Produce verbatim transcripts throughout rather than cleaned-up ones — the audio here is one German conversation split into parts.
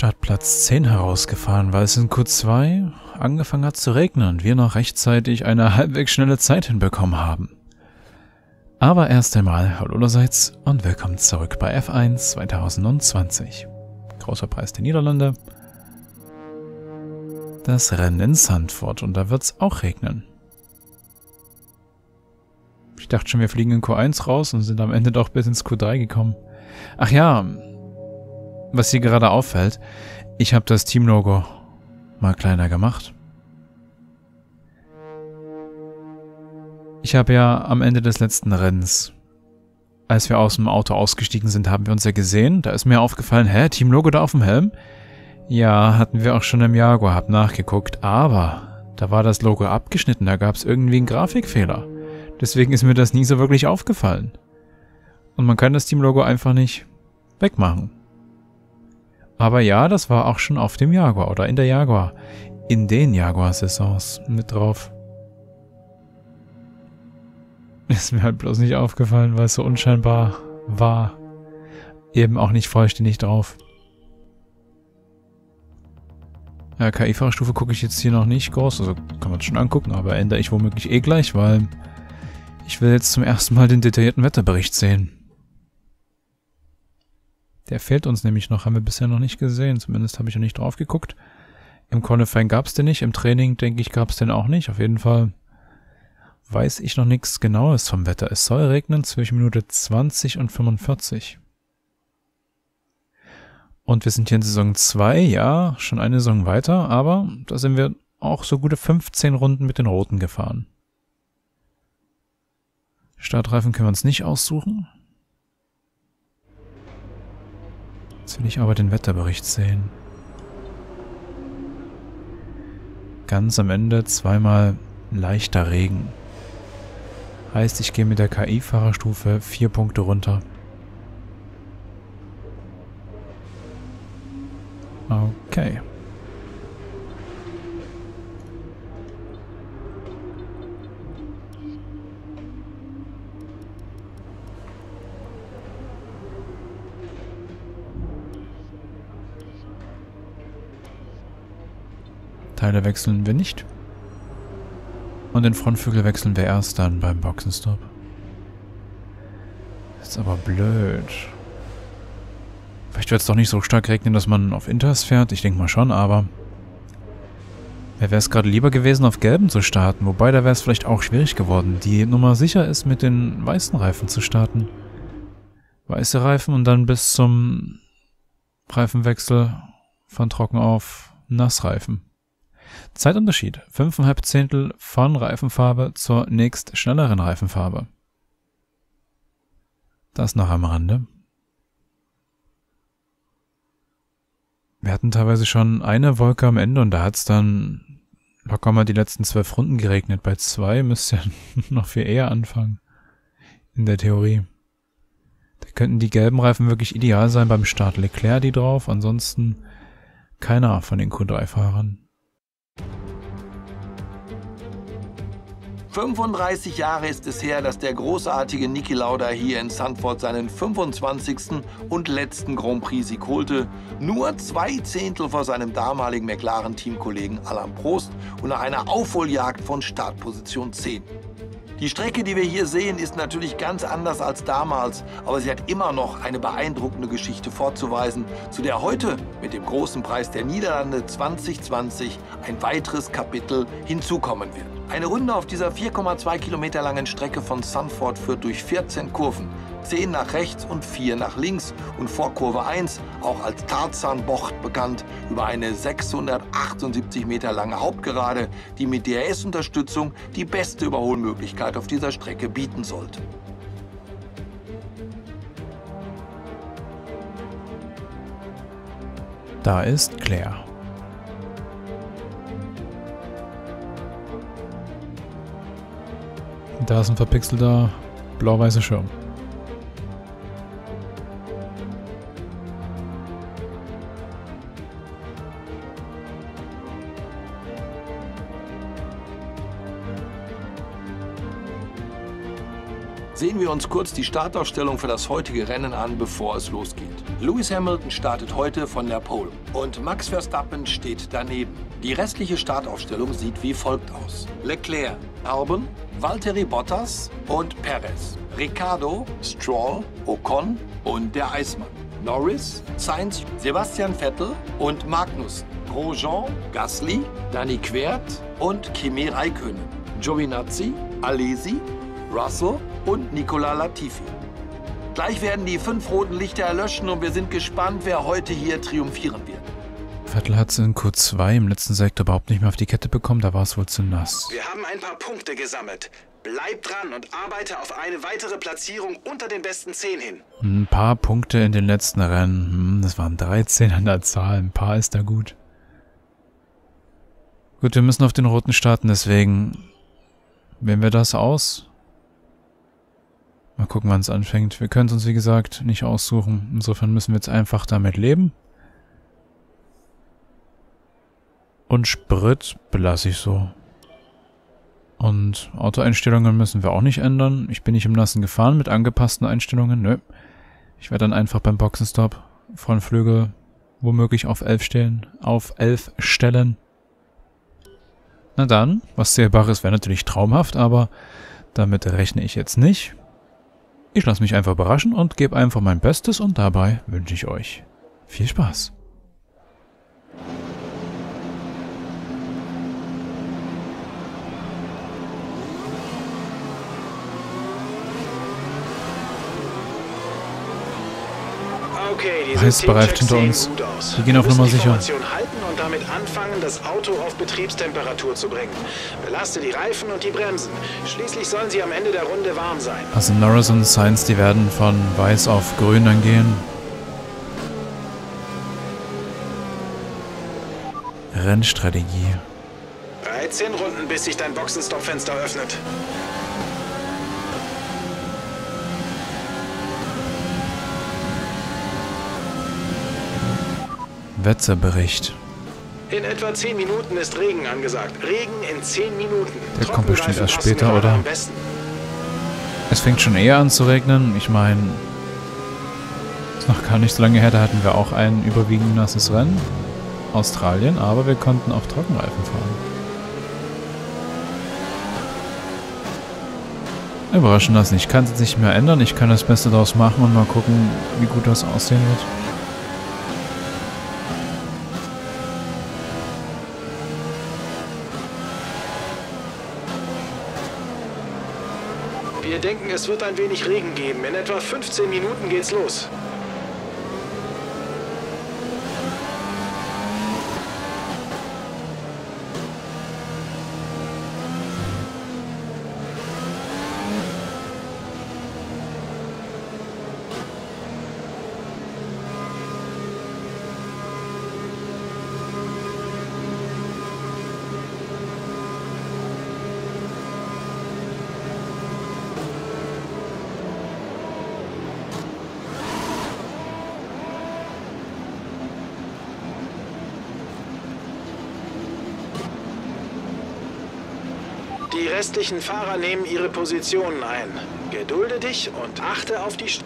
Startplatz zehn herausgefahren, weil es in Q zwei angefangen hat zu regnen und wir noch rechtzeitig eine halbwegs schnelle Zeit hinbekommen haben. Aber erst einmal hallo allerseits und willkommen zurück bei F eins zweitausendzwanzig. Großer Preis der Niederlande. Das Rennen in Zandvoort und da wird es auch regnen. Ich dachte schon, wir fliegen in Q eins raus und sind am Ende doch bis ins Q drei gekommen. Ach ja, was hier gerade auffällt, ich habe das Teamlogo mal kleiner gemacht. Ich habe ja am Ende des letzten Rennens, als wir aus dem Auto ausgestiegen sind, haben wir uns ja gesehen. Da ist mir aufgefallen, hä, Teamlogo da auf dem Helm? Ja, hatten wir auch schon im Jaguar, hab nachgeguckt, aber da war das Logo abgeschnitten, da gab es irgendwie einen Grafikfehler. Deswegen ist mir das nie so wirklich aufgefallen. Und man kann das Teamlogo einfach nicht wegmachen. Aber ja, das war auch schon auf dem Jaguar oder in der Jaguar, in den Jaguar-Saisons mit drauf. Ist mir halt bloß nicht aufgefallen, weil es so unscheinbar war. Eben auch nicht vollständig drauf. Ja, K I-Fahrerstufe gucke ich jetzt hier noch nicht groß, also kann man es schon angucken, aber ändere ich womöglich eh gleich, weil ich will jetzt zum ersten Mal den detaillierten Wetterbericht sehen. Der fehlt uns nämlich noch, haben wir bisher noch nicht gesehen, zumindest habe ich noch nicht drauf geguckt. Im Qualifying gab es den nicht, im Training denke ich gab es den auch nicht, auf jeden Fall weiß ich noch nichts Genaues vom Wetter. Es soll regnen zwischen Minute zwanzig und fünfundvierzig. Und wir sind hier in Saison zwei, ja, schon eine Saison weiter, aber da sind wir auch so gute fünfzehn Runden mit den Roten gefahren. Startreifen können wir uns nicht aussuchen. Jetzt will ich aber den Wetterbericht sehen. Ganz am Ende zweimal leichter Regen. Heißt, ich gehe mit der K I-Fahrerstufe vier Punkte runter. Okay. Teile wechseln wir nicht. Und den Frontflügel wechseln wir erst dann beim Boxenstopp. Ist aber blöd. Vielleicht wird es doch nicht so stark regnen, dass man auf Inters fährt. Ich denke mal schon, aber mir wäre es gerade lieber gewesen, auf gelben zu starten. Wobei, da wäre es vielleicht auch schwierig geworden. Die Nummer sicher ist, mit den weißen Reifen zu starten. Weiße Reifen und dann bis zum Reifenwechsel von trocken auf Nassreifen. Zeitunterschied. fünf Komma fünf Zehntel von Reifenfarbe zur nächst schnelleren Reifenfarbe. Das noch am Rande. Wir hatten teilweise schon eine Wolke am Ende und da hat es dann locker mal die letzten zwölf Runden geregnet. Bei zwei müsste ja noch viel eher anfangen. In der Theorie. Da könnten die gelben Reifen wirklich ideal sein beim Start. Leclerc die drauf, ansonsten keiner von den Q drei Fahrern. fünfunddreißig Jahre ist es her, dass der großartige Niki Lauda hier in Zandvoort seinen fünfundzwanzigsten und letzten Grand Prix-Sieg holte. Nur zwei Zehntel vor seinem damaligen McLaren-Teamkollegen Alain Prost und nach einer Aufholjagd von Startposition zehn. Die Strecke, die wir hier sehen, ist natürlich ganz anders als damals, aber sie hat immer noch eine beeindruckende Geschichte vorzuweisen, zu der heute mit dem großen Preis der Niederlande zwanzig zwanzig ein weiteres Kapitel hinzukommen wird. Eine Runde auf dieser vier Komma zwei Kilometer langen Strecke von Zandvoort führt durch vierzehn Kurven, zehn nach rechts und vier nach links und vor Kurve eins, auch als Tarzanbocht bekannt, über eine sechshundertachtundsiebzig Meter lange Hauptgerade, die mit D R S-Unterstützung die beste Überholmöglichkeit auf dieser Strecke bieten sollte. Da ist Claire. Da ist ein verpixelter blau-weißer Schirm. Sehen wir uns kurz die Startaufstellung für das heutige Rennen an, bevor es losgeht. Lewis Hamilton startet heute von der Pole und Max Verstappen steht daneben. Die restliche Startaufstellung sieht wie folgt aus. Leclerc, Albon, Valtteri Bottas und Perez. Ricciardo, Stroll, Ocon und der Eismann. Norris, Sainz, Sebastian Vettel und Magnussen. Grosjean, Gasly, Danny Quert und Kimi Räikkönen. Giovinazzi, Alesi, Russell und Nicolas Latifi. Gleich werden die fünf roten Lichter erlöschen und wir sind gespannt, wer heute hier triumphieren wird. Vettel hat es in Q zwei im letzten Sektor überhaupt nicht mehr auf die Kette bekommen, da war es wohl zu nass. Wir haben ein paar Punkte gesammelt. Bleib dran und arbeite auf eine weitere Platzierung unter den besten zehn hin. Ein paar Punkte in den letzten Rennen. Das waren dreizehn an der Zahl. Ein paar ist da gut. Gut, wir müssen auf den roten starten, deswegen wählen wir das aus. Mal gucken, wann es anfängt. Wir können es uns, wie gesagt, nicht aussuchen. Insofern müssen wir jetzt einfach damit leben. Und Sprit belasse ich so. Und Autoeinstellungen müssen wir auch nicht ändern. Ich bin nicht im Nassen gefahren mit angepassten Einstellungen. Nö. Ich werde dann einfach beim Boxenstopp Frontflügel womöglich auf elf stellen. Auf elf stellen. Na dann, was Zählbares wäre natürlich traumhaft, aber damit rechne ich jetzt nicht. Ich lasse mich einfach überraschen und gebe einfach mein Bestes und dabei wünsche ich euch viel Spaß. Okay, diese Heiß bereift hinter sehen uns. gut aus. Wir gehen auf Wir müssen Nummer die sicher. Formation halten und damit anfangen, das Auto auf Betriebstemperatur zu bringen. Belaste die Reifen und die Bremsen. Schließlich sollen sie am Ende der Runde warm sein. Also Norris und Sainz, die werden von weiß auf grün dann gehen. Rennstrategie. dreizehn Runden, bis sich dein Boxenstoppfenster öffnet. Wetterbericht. In etwa zehn Minuten ist Regen angesagt. Regen in zehn Minuten. Der kommt bestimmt Trockenreifen erst passen später, gerade oder? am besten. Es fängt schon eher an zu regnen. Ich meine, ist noch gar nicht so lange her, da hatten wir auch ein überwiegend nasses Rennen. Australien, aber wir konnten auf Trockenreifen fahren. Überraschen lassen. Ich kann es jetzt nicht mehr ändern. Ich kann das Beste daraus machen und mal gucken, wie gut das aussehen wird. Wir denken, es wird ein wenig Regen geben. In etwa fünfzehn Minuten geht's los. Die restlichen Fahrer nehmen ihre Positionen ein. Gedulde dich und achte auf die... St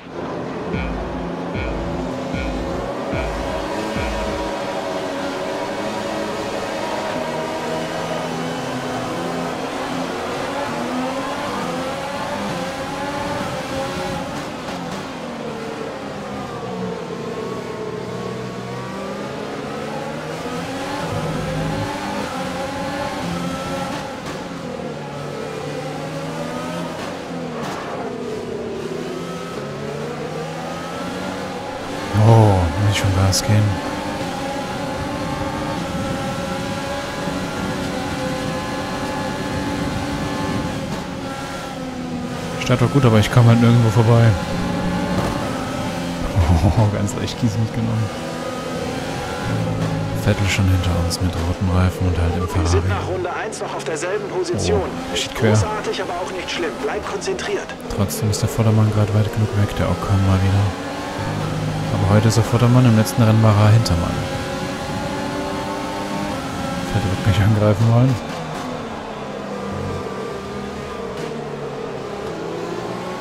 Oh, muss ich schon Gas gehen. Start war gut, aber ich kam halt nirgendwo vorbei. Oh, ganz leicht Kies mitgenommen. Vettel schon hinter uns mit roten Reifen und halt im Wir sind nach Ferrari. Runde eins noch auf derselben Position. Oh, Nicht steht quer. großartig, aber auch nicht schlimm. Bleib konzentriert. Trotzdem ist der Vordermann gerade weit genug weg, der Ocon mal wieder. Aber heute ist er Vordermann, im letzten Rennen war er Hintermann. Vettel wird mich angreifen wollen.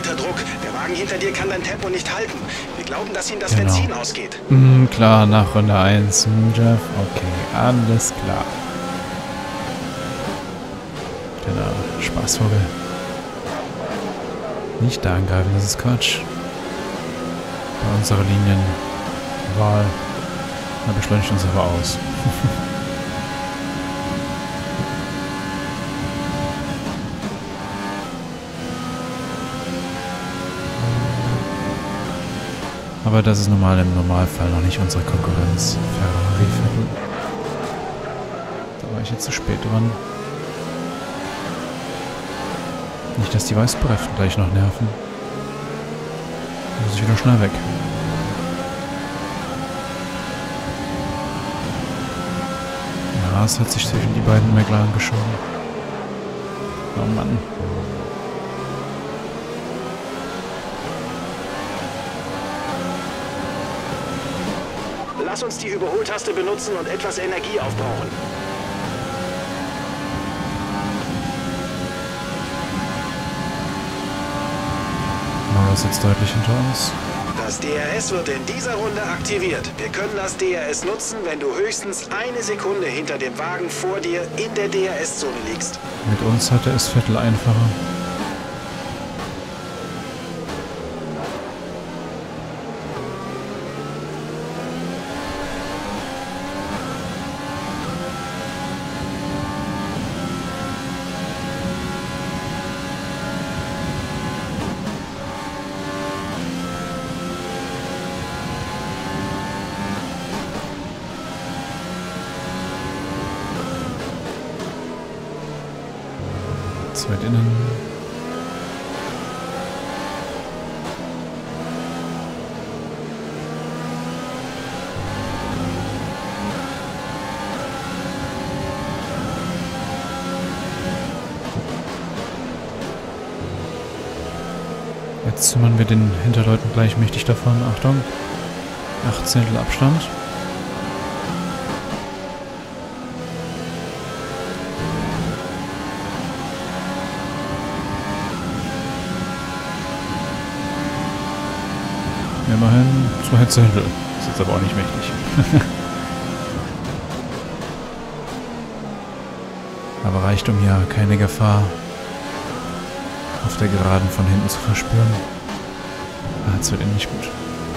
unter Druck. Der Wagen hinter dir kann dein Tempo nicht halten. Wir glauben, dass ihm das Genau. Benzin ausgeht. Mm, klar, nach Runde eins. Hm, Jeff, okay, alles klar. Kleiner Spaßvogel. Nicht da angreifen, das ist Quatsch. Bei unserer Linienwahl. Da beschleunigt uns aber aus. Aber das ist normal im Normalfall noch nicht unsere Konkurrenz. Ferrari Vettel. Da war ich jetzt zu spät dran. Nicht, dass die Weißbereifen gleich noch nerven. Da muss ich wieder schnell weg. Ja, es hat sich zwischen die beiden McLaren geschoben. Oh Mann. Lass uns die Überholtaste benutzen und etwas Energie aufbrauchen. Norris sitzt deutlich hinter uns. Das D R S wird in dieser Runde aktiviert. Wir können das D R S nutzen, wenn du höchstens eine Sekunde hinter dem Wagen vor dir in der D R S-Zone liegst. Mit uns hatte es Vettel einfacher. Weit innen. Jetzt zimmern wir den Hinterleuten gleich mächtig davon. Achtung. Achtzehntel Abstand. Immerhin zwei Zehntel. Das ist jetzt aber auch nicht mächtig. Aber reicht, um hier keine Gefahr auf der Geraden von hinten zu verspüren. Ah, jetzt wird eben nicht gut.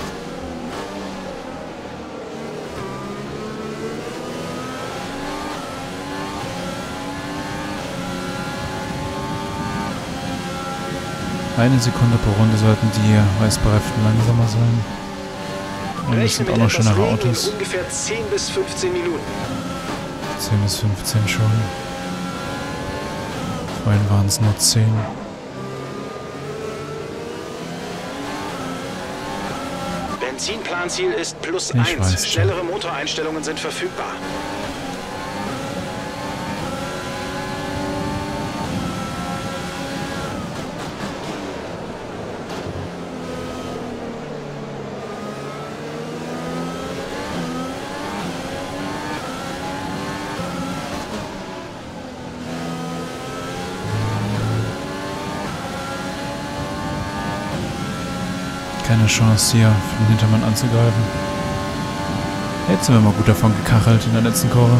Eine Sekunde pro Runde sollten die Weißbereiften langsamer sein. Und es sind auch noch schnellere Autos. Ungefähr zehn bis fünfzehn Minuten. zehn bis fünfzehn schon. Vorhin waren es nur zehn. Benzinplanziel ist plus Ich weiß eins. Schnellere Motoreinstellungen sind verfügbar. Keine Chance hier, für den Hintermann anzugreifen. Jetzt sind wir mal gut davon gekachelt in der letzten Kurve.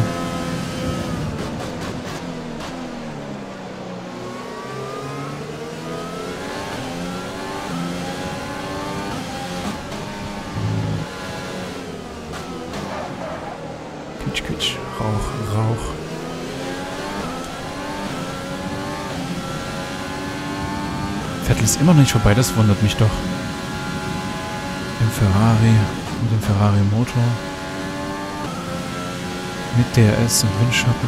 Quietsch, quietsch, Rauch, Rauch. Vettel ist immer noch nicht vorbei, das wundert mich doch. Im Ferrari, mit dem Ferrari-Motor, mit D R S und Windschatten.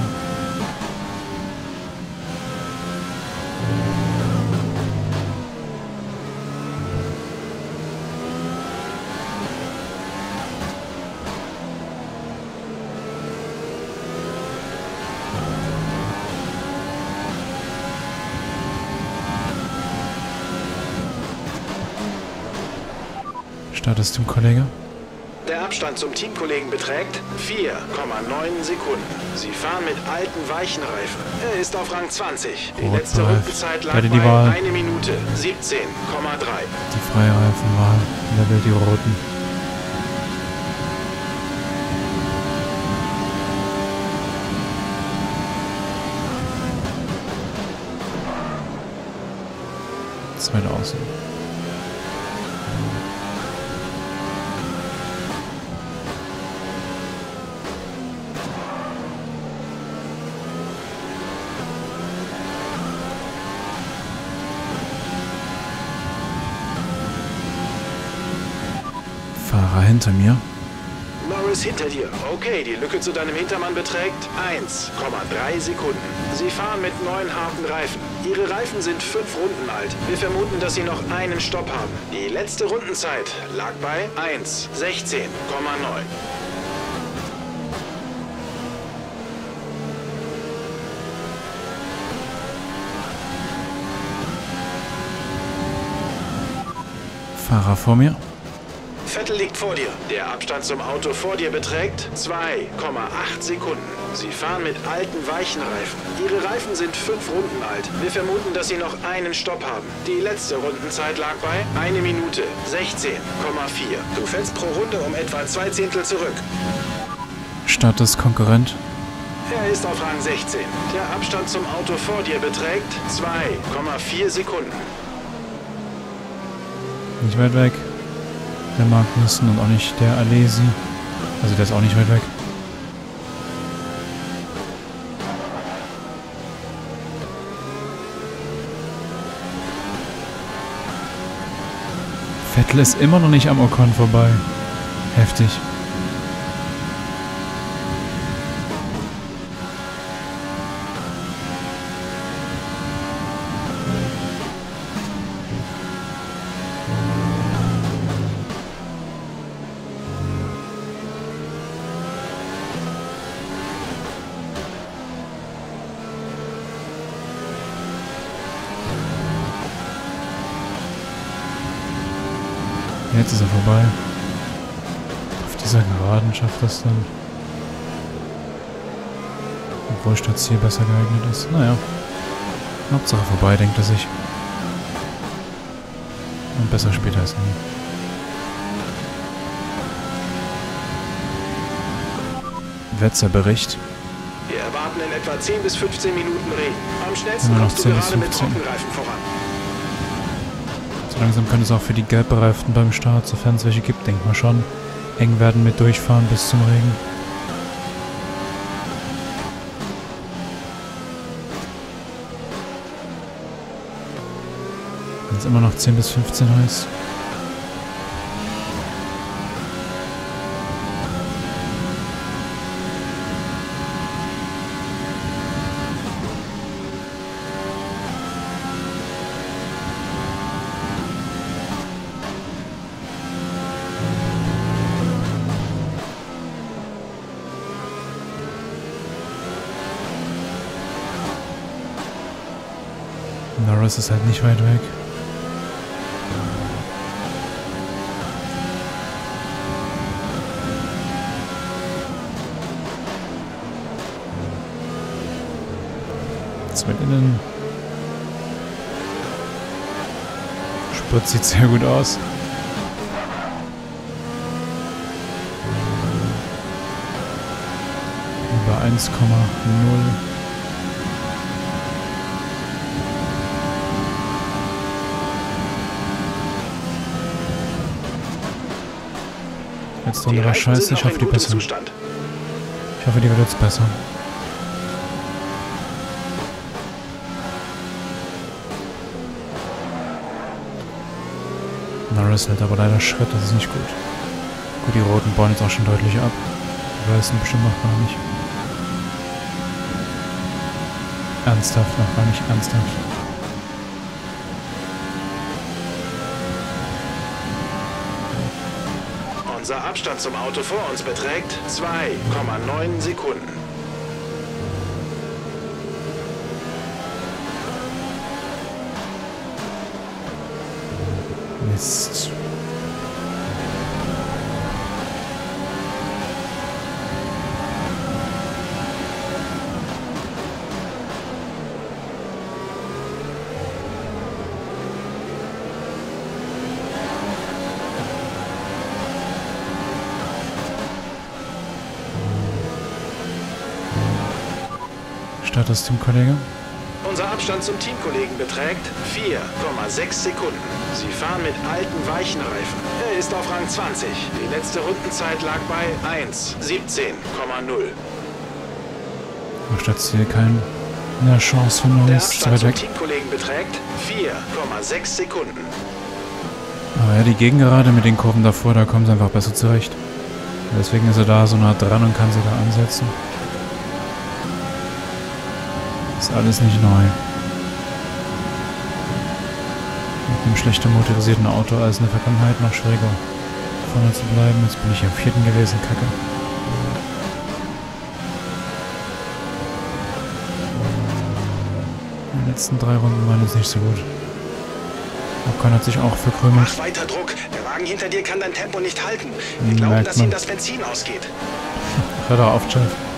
Startest du, Kollege? Der Abstand zum Teamkollegen beträgt vier Komma neun Sekunden. Sie fahren mit alten, weichen Reifen. Er ist auf Rang zwanzig. Die Rot letzte Reif. Rundenzeit lag Werde die bei Wahl. eine Minute siebzehn Komma drei. Die freie Reifenwahl. Level die roten. Zweite Außen. Fahrer hinter mir. Norris hinter dir. Okay, die Lücke zu deinem Hintermann beträgt eins Komma drei Sekunden. Sie fahren mit neuen harten Reifen. Ihre Reifen sind fünf Runden alt. Wir vermuten, dass sie noch einen Stopp haben. Die letzte Rundenzeit lag bei eins Komma sechzehn Komma neun. Fahrer vor mir. Vettel liegt vor dir. Der Abstand zum Auto vor dir beträgt zwei Komma acht Sekunden. Sie fahren mit alten, weichen Reifen. Ihre Reifen sind fünf Runden alt. Wir vermuten, dass sie noch einen Stopp haben. Die letzte Rundenzeit lag bei eine Minute sechzehn Komma vier. Du fällst pro Runde um etwa zwei Zehntel zurück. Status Konkurrent. Er ist auf Rang sechzehn. Der Abstand zum Auto vor dir beträgt zwei Komma vier Sekunden. Nicht weit weg. Der Magnussen und auch nicht der Alesi. Also der ist auch nicht weit weg. Vettel ist immer noch nicht am Ocon vorbei. Heftig. Jetzt ist er vorbei. Auf dieser Geraden schafft das dann. Obwohl Stadtziel besser geeignet ist. Naja. Hauptsache vorbei, denkt er sich. Und besser später als nie. Wetterbericht. Wir erwarten in etwa zehn bis fünfzehn Minuten Regen. Am schnellsten Immer noch kommst du zehn bis gerade mit fünfzehn. Trockenreifen voran. So langsam könnte es auch für die Gelbbereiften beim Start, sofern es welche gibt, denkt man schon, eng werden mit Durchfahren bis zum Regen. Wenn es immer noch zehn bis fünfzehn heißt. Norris ist halt nicht weit weg. Jetzt mit innen. Sprit sieht sehr gut aus. Über eins Komma null. Jetzt Runde war scheiße, ich hoffe die besser. Ich hoffe die wird jetzt besser. Norris hält aber leider Schritt, das ist nicht gut. Gut, die roten bauen jetzt auch schon deutlich ab. Die weißen bestimmt noch gar nicht. Ernsthaft, noch gar nicht ernsthaft. Unser Abstand zum Auto vor uns beträgt zwei Komma neun Sekunden. Mist. stattest, Teamkollege. Unser Abstand zum Teamkollegen beträgt vier Komma sechs Sekunden. Sie fahren mit alten weichen Reifen. Er ist auf Rang zwanzig. Die letzte Rundenzeit lag bei eins siebzehn Komma null. Macht jetzt hier keine Chance für Der Norris. Abstand zum Teamkollegen beträgt vier Komma sechs Sekunden. Aber ja, die Gegengerade mit den Kurven davor, da kommen sie einfach besser zurecht. Deswegen ist er da so nah dran und kann sie da ansetzen. Ist alles nicht neu. Mit einem schlechter motorisierten Auto als in der Vergangenheit noch schwieriger vorne zu bleiben. Jetzt bin ich am vierten gewesen, kacke. Die letzten drei Runden waren jetzt nicht so gut. Ocon hat sich auch verkrümelt. Mach weiter Druck. Der Wagen hinter dir kann dein Tempo nicht halten. Wir glauben, dass ihm das Benzin ausgeht. Hör doch auf, Jeff.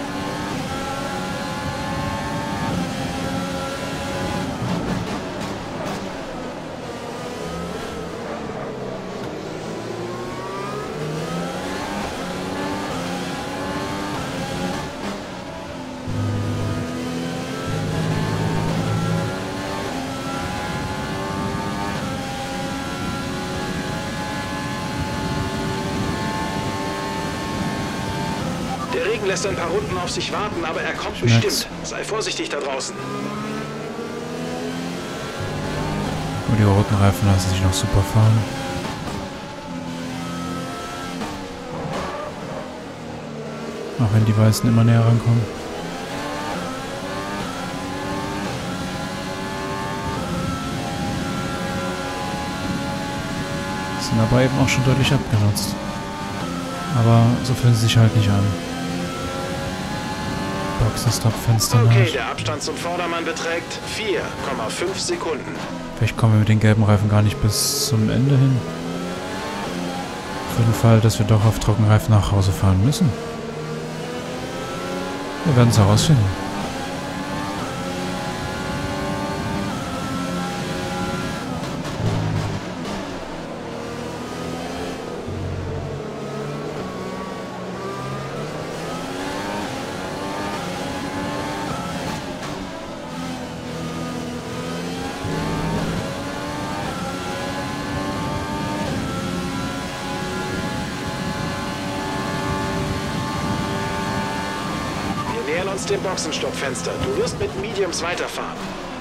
Der Regen lässt ein paar Runden auf sich warten, aber er kommt Schmerz. bestimmt. Sei vorsichtig da draußen. Nur die roten Reifen lassen sich noch super fahren. Auch wenn die Weißen immer näher rankommen. Sind aber eben auch schon deutlich abgenutzt. Aber so fühlen sie sich halt nicht an. Boxenstopp-Fenster Okay, nach. der Abstand zum Vordermann beträgt vier Komma fünf Sekunden. Vielleicht kommen wir mit den gelben Reifen gar nicht bis zum Ende hin. Für den Fall, dass wir doch auf Trockenreifen nach Hause fahren müssen. Wir werden es herausfinden. Wir nähern uns dem Boxenstoppfenster. Du wirst mit Mediums weiterfahren.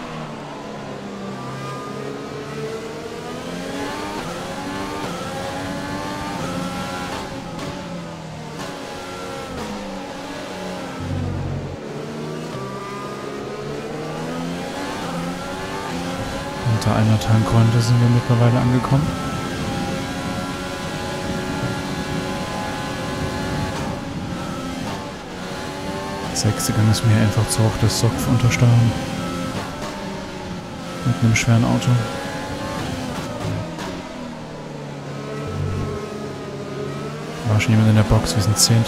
Unter einer Tankrunde sind wir mittlerweile angekommen. Der sechste Gang ist mir einfach zu hoch, das Sock untersteuern. Mit einem schweren Auto. War schon jemand in der Box, wir sind Zehnter.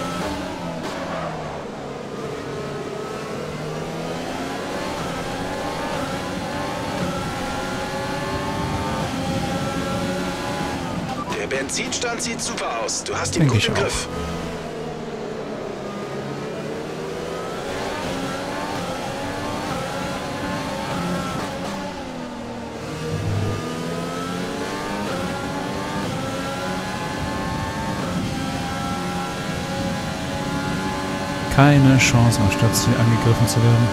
Der Benzinstand sieht super aus. Du hast ihn Denke gut ich im auch. Griff. Keine Chance, anstatt hier angegriffen zu werden.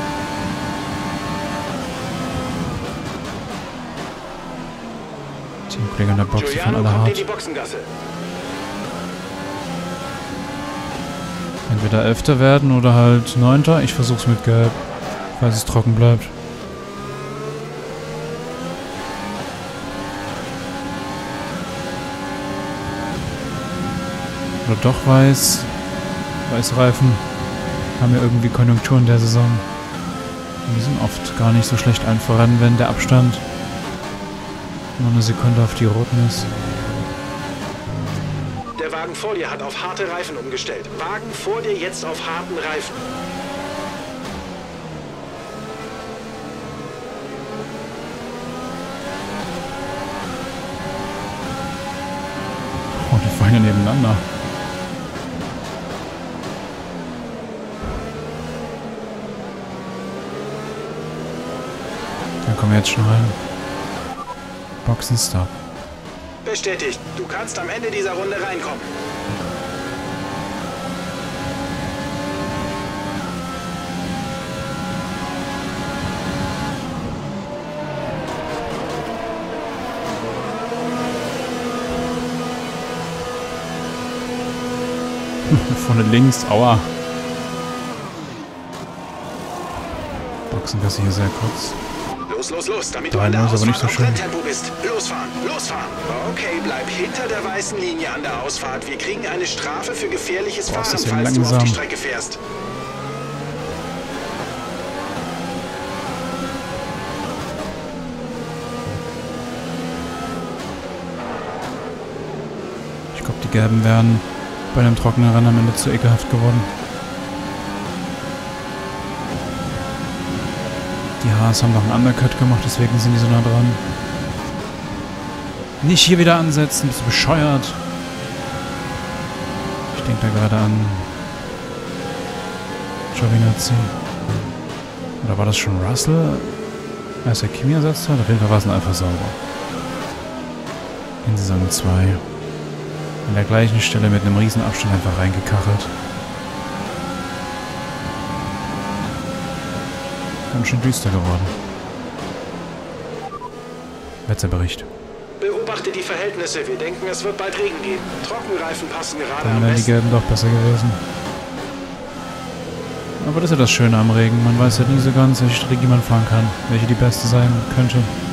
Teamkollege in der Box, die fahren Giuliano alle kommt in hart. die Boxengasse. Entweder Elfter werden oder halt Neunter. Ich versuch's mit Gelb, falls es trocken bleibt. Oder doch weiß. Weißreifen haben ja irgendwie Konjunkturen der Saison. Und die sind oft gar nicht so schlecht allen voran, wenn der Abstand nur eine Sekunde auf die roten ist. Der Wagen vor dir hat auf harte Reifen umgestellt. Wagen vor dir jetzt auf harten Reifen. Oh, die fahren ja nebeneinander. kommen wir jetzt schon rein. Boxenstopp. Bestätigt. Du kannst am Ende dieser Runde reinkommen. Vorne links, aua. Boxengasse hier sehr kurz. Los, los, los, damit Da du an der ist aber nicht Ausfahrt so auf schön. Renntempo bist. Losfahren, losfahren. Okay, bleib hinter der weißen Linie an der Ausfahrt. Wir kriegen eine Strafe für gefährliches Boah, ist Fahren, das hier falls du auf langsam. die Strecke fährst. Ich glaube, die Gelben wären bei einem trockenen Rennen am Ende zu ekelhaft geworden. Die Haas haben noch einen Undercut gemacht, deswegen sind die so nah dran. Nicht hier wieder ansetzen, bist du bescheuert? Ich denke da gerade an Giovinazzi. Oder war das schon Russell, als er Kimi ersetzt hat? Auf jeden Fall war es ein einfach sauber. In Saison zwei. An der gleichen Stelle mit einem riesen Abstand einfach reingekachelt. Ganz schön düster geworden. Wetterbericht. Beobachte die Verhältnisse. Wir denken, es wird bald Regen geben. Trockenreifen passen gerade Dann am wären die besten. Gelben doch besser gewesen. Aber das ist ja das Schöne am Regen. Man weiß ja nie so ganz, welche Strecke man fahren kann. Welche die beste sein könnte.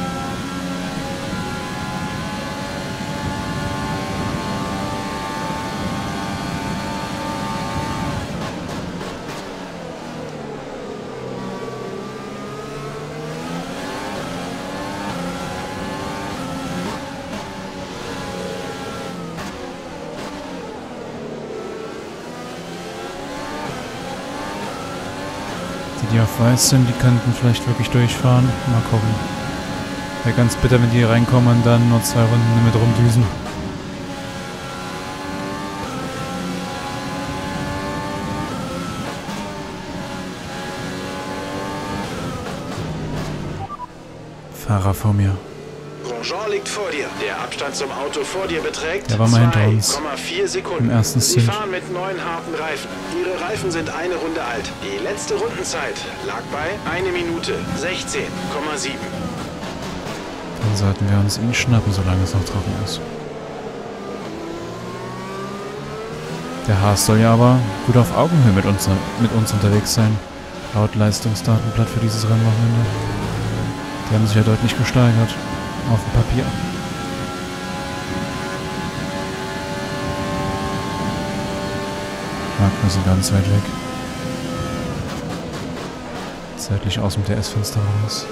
Die, die auf weiß sind, die könnten vielleicht wirklich durchfahren. Mal gucken. Wäre ganz bitter, wenn die reinkommen und dann nur zwei Runden mit rumdüsen. Fahrer vor mir. Grosjean liegt vor dir. Der Abstand zum Auto vor dir beträgt Der war mal hinter uns. zwei Komma vier Sekunden. Im ersten Sie Stint. fahren mit neuen harten Reifen. Ihre Reifen sind eine Runde alt. Die letzte Rundenzeit lag bei eine Minute sechzehn Komma sieben. Dann sollten wir uns ihn schnappen, solange es noch trocken ist. Der Haas soll ja aber gut auf Augenhöhe mit uns, mit uns unterwegs sein. Laut Leistungsdatenblatt für dieses Rennwochenende. Die haben sich ja deutlich gesteigert. Auf dem Papier. Magnussen ganz weit weg. Zeitlich aus dem D S-Fenster raus.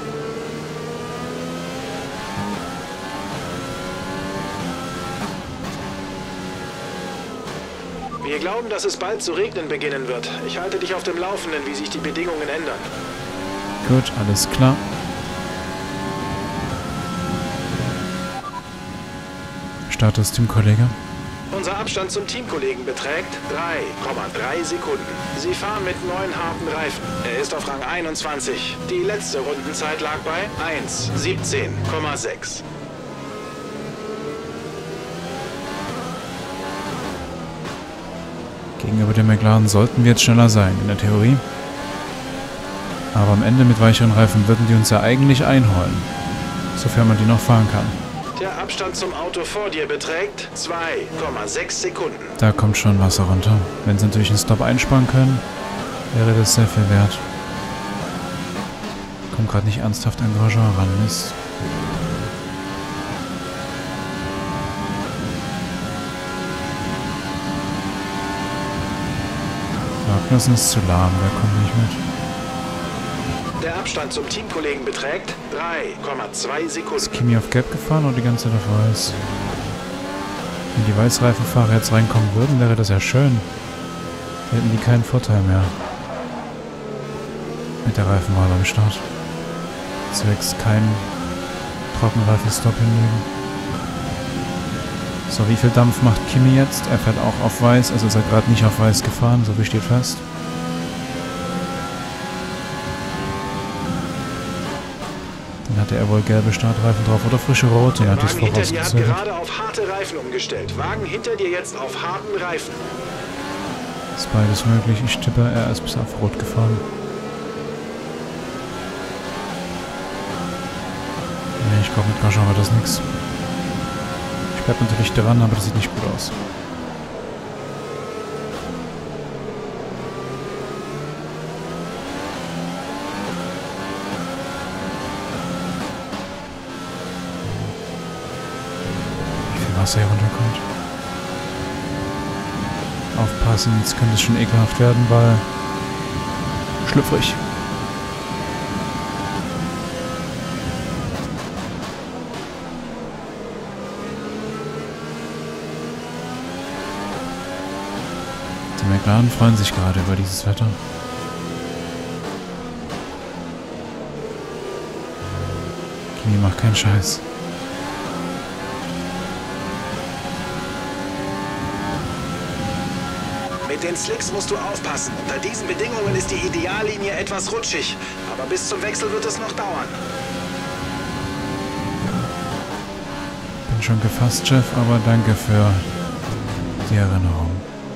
Wir glauben, dass es bald zu regnen beginnen wird. Ich halte dich auf dem Laufenden, wie sich die Bedingungen ändern. Gut, alles klar. Status Teamkollege. Unser Abstand zum Teamkollegen beträgt drei Komma drei Sekunden. Sie fahren mit neun harten Reifen. Er ist auf Rang einundzwanzig. Die letzte Rundenzeit lag bei eins siebzehn Komma sechs. Gegenüber dem McLaren sollten wir jetzt schneller sein, in der Theorie. Aber am Ende mit weicheren Reifen würden die uns ja eigentlich einholen. Sofern man die noch fahren kann. Der Abstand zum Auto vor dir beträgt zwei Komma sechs Sekunden. Da kommt schon Wasser runter. Wenn sie natürlich einen Stop einsparen können, wäre das sehr viel wert. Kommt gerade nicht ernsthaft an Grosjean ran, Mist. Magnussen ist zu lahm, der kommt nicht mit. Der Abstand zum Teamkollegen beträgt drei Komma zwei Sekunden. Ist Kimi auf Gelb gefahren oder die ganze Zeit auf Weiß? Wenn die Weißreifenfahrer jetzt reinkommen würden, wäre das ja schön. Da hätten die keinen Vorteil mehr. Mit der Reifenwahl am Start. Zwecks kein Trockenreifenstopp hinlegen. So, wie viel Dampf macht Kimi jetzt? Er fährt auch auf Weiß, also ist er gerade nicht auf Weiß gefahren, so wie steht fest. Dann hat Hatte er wohl gelbe Startreifen drauf oder frische rote? Ja, die ist Wagen hinter dir hat vorausgezählt. gerade auf harte Reifen umgestellt. Wagen hinter dir jetzt auf harten Reifen. Ist beides möglich. Ich tippe, er ist bis auf rot gefahren. Nee, ich glaube, mit Grosjean war das nix. Ich bleib natürlich dran, aber das sieht nicht gut aus. Wie viel Wasser hier runterkommt. Aufpassen, jetzt könnte es schon ekelhaft werden, weil schlüpfrig. Die McLaren freuen sich gerade über dieses Wetter. Kimi macht keinen Scheiß. Mit den Slicks musst du aufpassen. Unter diesen Bedingungen ist die Ideallinie etwas rutschig. Aber bis zum Wechsel wird es noch dauern. Bin schon gefasst, Chef, aber danke für die Erinnerung.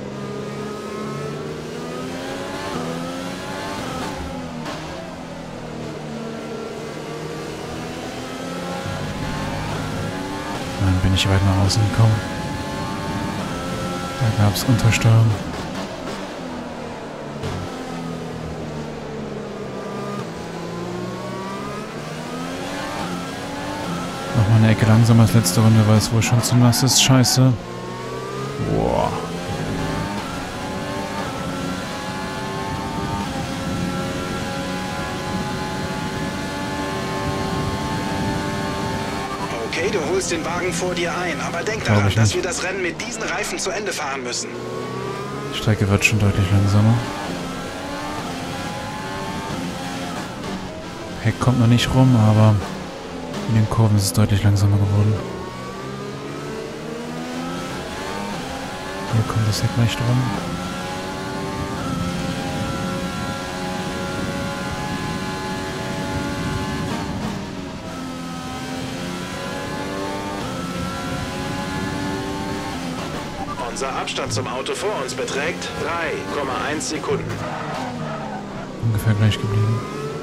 Dann bin ich weit nach außen gekommen. Da gab es Untersteuerung. Nochmal eine Ecke langsamer als letzte Runde, weil es wohl schon zu nass ist. Scheiße. Boah. Okay, du holst den Wagen vor dir ein. Aber denk Glaub daran, ich dass nicht. wir das Rennen mit diesen Reifen zu Ende fahren müssen. Die Strecke wird schon deutlich langsamer. Heck kommt noch nicht rum, aber in den Kurven ist es deutlich langsamer geworden. Hier kommt das Heck leicht rum. Unser Abstand zum Auto vor uns beträgt drei Komma eins Sekunden. Ungefähr gleich geblieben.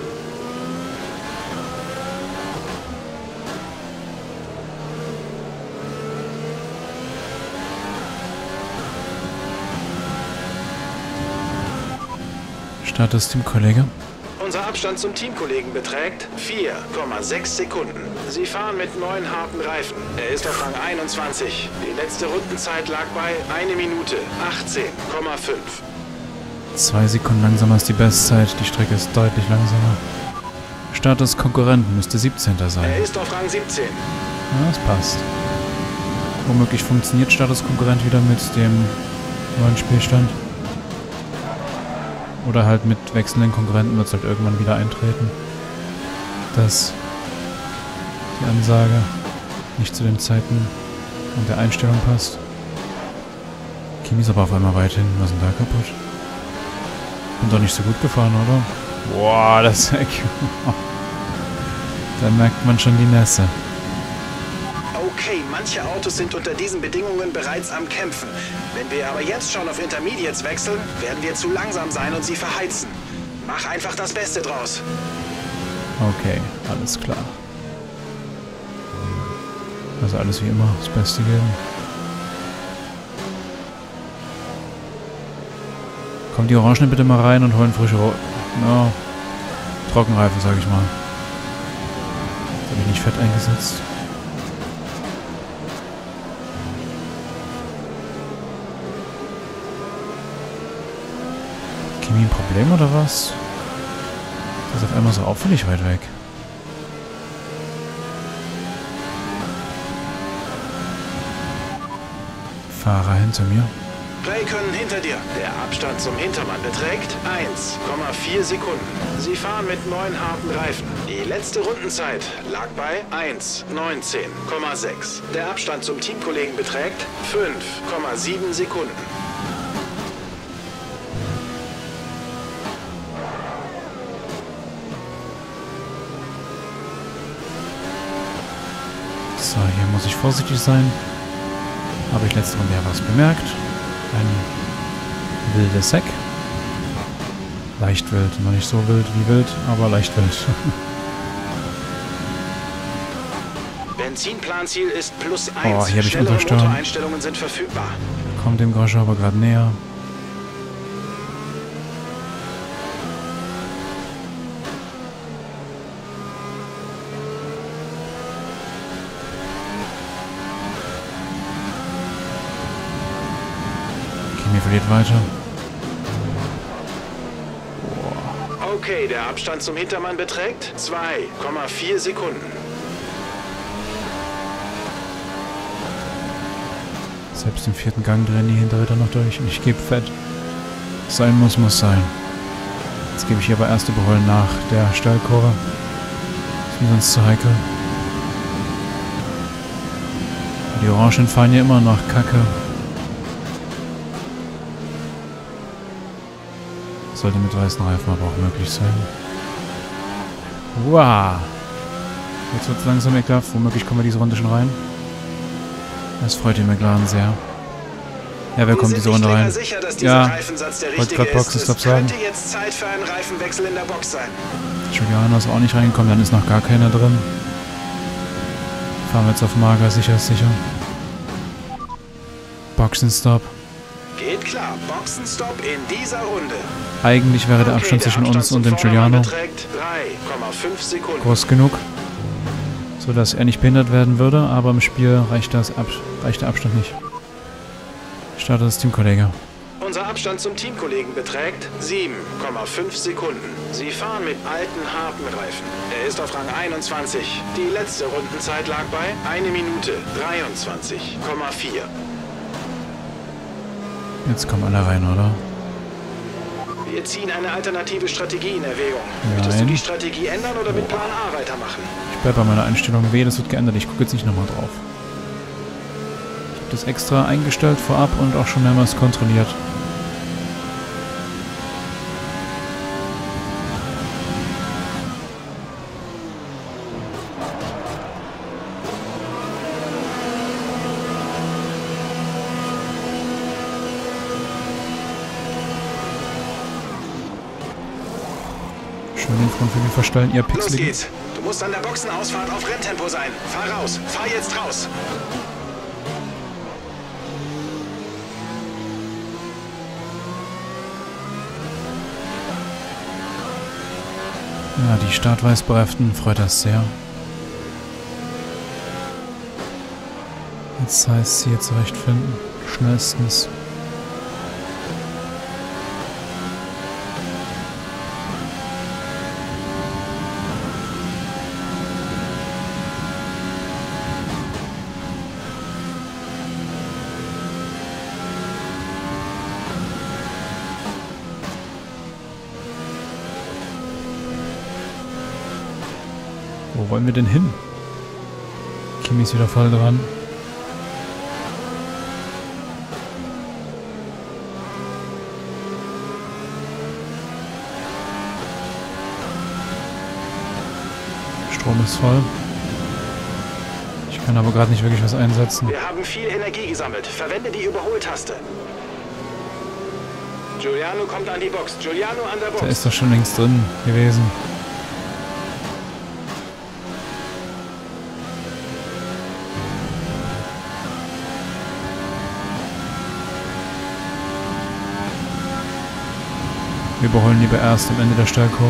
Start des Teamkollege. Unser Abstand zum Teamkollegen beträgt vier Komma sechs Sekunden. Sie fahren mit neun harten Reifen. Er ist auf Rang einundzwanzig. Die letzte Rundenzeit lag bei eine Minute achtzehn Komma fünf. Zwei Sekunden langsamer ist die Bestzeit. Die Strecke ist deutlich langsamer. Start des Konkurrenten müsste siebzehnter sein. Er ist auf Rang siebzehn. Ja, das passt. Womöglich funktioniert Start des Konkurrent wieder mit dem neuen Spielstand. Oder halt mit wechselnden Konkurrenten wird es halt irgendwann wieder eintreten, dass die Ansage nicht zu den Zeiten und der Einstellung passt. Kimi ist aber auf einmal weit hinten. Was ist denn da kaputt? Bin doch nicht so gut gefahren, oder? Boah, das Heck. Da merkt man schon die Nässe. Okay, manche Autos sind unter diesen Bedingungen bereits am Kämpfen. Wenn wir aber jetzt schon auf Intermediates wechseln, werden wir zu langsam sein und sie verheizen. Mach einfach das Beste draus. Okay, alles klar. Also alles wie immer, das Beste geben. Kommt die Orangen bitte mal rein und holen frische Ro no, Trockenreifen, sag ich mal. Jetzt habe ich nicht fett eingesetzt. Kimi ein Problem oder was? Das ist auf einmal so auffällig weit weg. Fahrer hinter mir. Raikkonen hinter dir. Der Abstand zum Hintermann beträgt eins Komma vier Sekunden. Sie fahren mit neun harten Reifen. Die letzte Rundenzeit lag bei eins neunzehn Komma sechs. Der Abstand zum Teamkollegen beträgt fünf Komma sieben Sekunden. vorsichtig sein. Habe ich letzte Runde ja was bemerkt. Ein wildes Heck. Leicht wild. Noch nicht so wild wie wild, aber leicht wild. Benzinplanziel ist plus eins. Oh, hier habe ich Schnellere Untersteuern. Motoreinstellungen sind verfügbar. Kommt dem Garage aber gerade näher. Kimi verliert weiter. Okay, der Abstand zum Hintermann beträgt zwei Komma vier Sekunden. Selbst im vierten Gang drehen die Hinterräder noch durch und ich gebe fett. Sein muss, muss sein. Jetzt gebe ich hier aber erst überholen nach der Steilkurve. Ist mir sonst zu heikel. Die Orangen fahren hier immer noch Kacke. Sollte mit weißen Reifen aber auch möglich sein. Wow! Jetzt wird es langsam ekelhaft. Womöglich kommen wir diese Runde schon rein. Das freut den McLaren sehr. Ja, wer kommt diese Runde rein? Sicher, dass dieser ja, Reifensatz der wollte gerade Boxenstopp sagen. Könnte jetzt Zeit für einen Reifenwechsel in der Box sein. Giuliano ist auch nicht reingekommen, dann ist noch gar keiner drin. Fahren wir jetzt auf Mager, sicher ist sicher. Boxenstopp. Geht klar, Boxenstopp in dieser Runde. Eigentlich wäre der Okay, Abstand der zwischen Abstand uns zum und dem Vordermann Giuliano beträgt drei Komma fünf Sekunden. groß genug, sodass er nicht behindert werden würde, aber im Spiel reicht, das Ab reicht der Abstand nicht. Startet das Teamkollege. Unser Abstand zum Teamkollegen beträgt sieben Komma fünf Sekunden. Sie fahren mit alten, harten Reifen. Er ist auf Rang einundzwanzig. Die letzte Rundenzeit lag bei eine Minute dreiundzwanzig Komma vier. Jetzt kommen alle rein, oder? Wir ziehen eine alternative Strategie in Erwägung. Möchtest du Nein. die Strategie ändern oder mit Plan A weitermachen? Ich bleibe bei meiner Einstellung W, das wird geändert. Ich gucke jetzt nicht nochmal drauf. Ich habe das extra eingestellt vorab und auch schon mehrmals kontrolliert. Schön den Frontflügel verstellen, ihr Los Pixeligen. geht's. Du musst an der Boxenausfahrt auf Renntempo sein. Fahr raus. Fahr jetzt raus. Ja, die Startweißbereiften freut das sehr. Jetzt heißt es hier zurechtfinden. Schnellstens. Wo wollen wir denn hin? Kimi ist wieder voll dran. Strom ist voll. Ich kann aber gerade nicht wirklich was einsetzen. Wir haben viel Energie gesammelt. Verwende die Überholtaste. Giuliano kommt an die Box. Giuliano an der Box. Der ist doch schon längst drin gewesen. Wir überholen lieber erst am Ende der Steilkurve.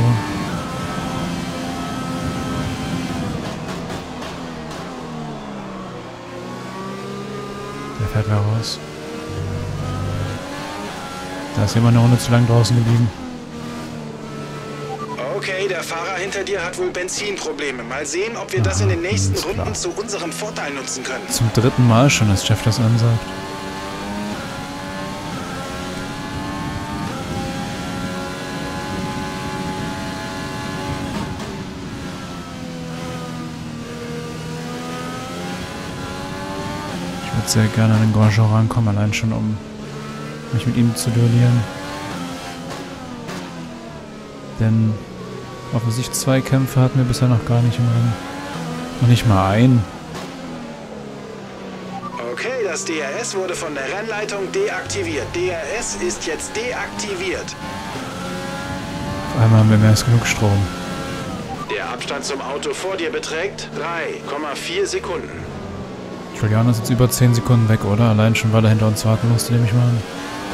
Der fährt wieder raus. Da ist jemand eine Runde zu lang draußen geblieben. Okay, der Fahrer hinter dir hat wohl Benzinprobleme. Mal sehen, ob wir das in den nächsten ist klar. Runden zu unserem Vorteil nutzen können. Zum dritten Mal schon, dass Jeff das ansagt. Ich würde sehr gerne an den Grosjean rankommen, allein schon um mich mit ihm zu duellieren. Denn offensichtlich zwei Kämpfe hatten wir bisher noch gar nicht im Rennen. Noch nicht mal ein. Das D R S wurde von der Rennleitung deaktiviert. D R S ist jetzt deaktiviert. Auf einmal haben wir mehr als genug Strom. Der Abstand zum Auto vor dir beträgt drei Komma vier Sekunden. Julian ist jetzt über zehn Sekunden weg, oder? Allein schon, weil er hinter uns warten musste, nehme ich mal an.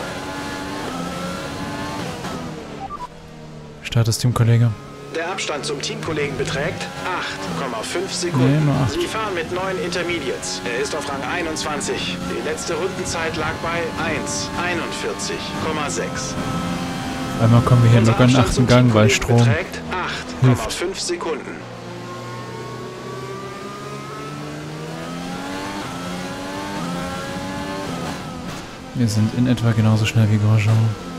Start das Teamkollege. Der Abstand zum Teamkollegen beträgt acht Komma fünf Sekunden. Nee, nur acht. Sie fahren mit neun Intermediates. Er ist auf Rang einundzwanzig. Die letzte Rundenzeit lag bei eins Komma einundvierzig Komma sechs. Einmal kommen wir hier Unser locker in den Abstand zum achten Gang, weil Teamkollegen Strom beträgt acht Komma fünf Sekunden. Wir sind in etwa genauso schnell wie Grosjean.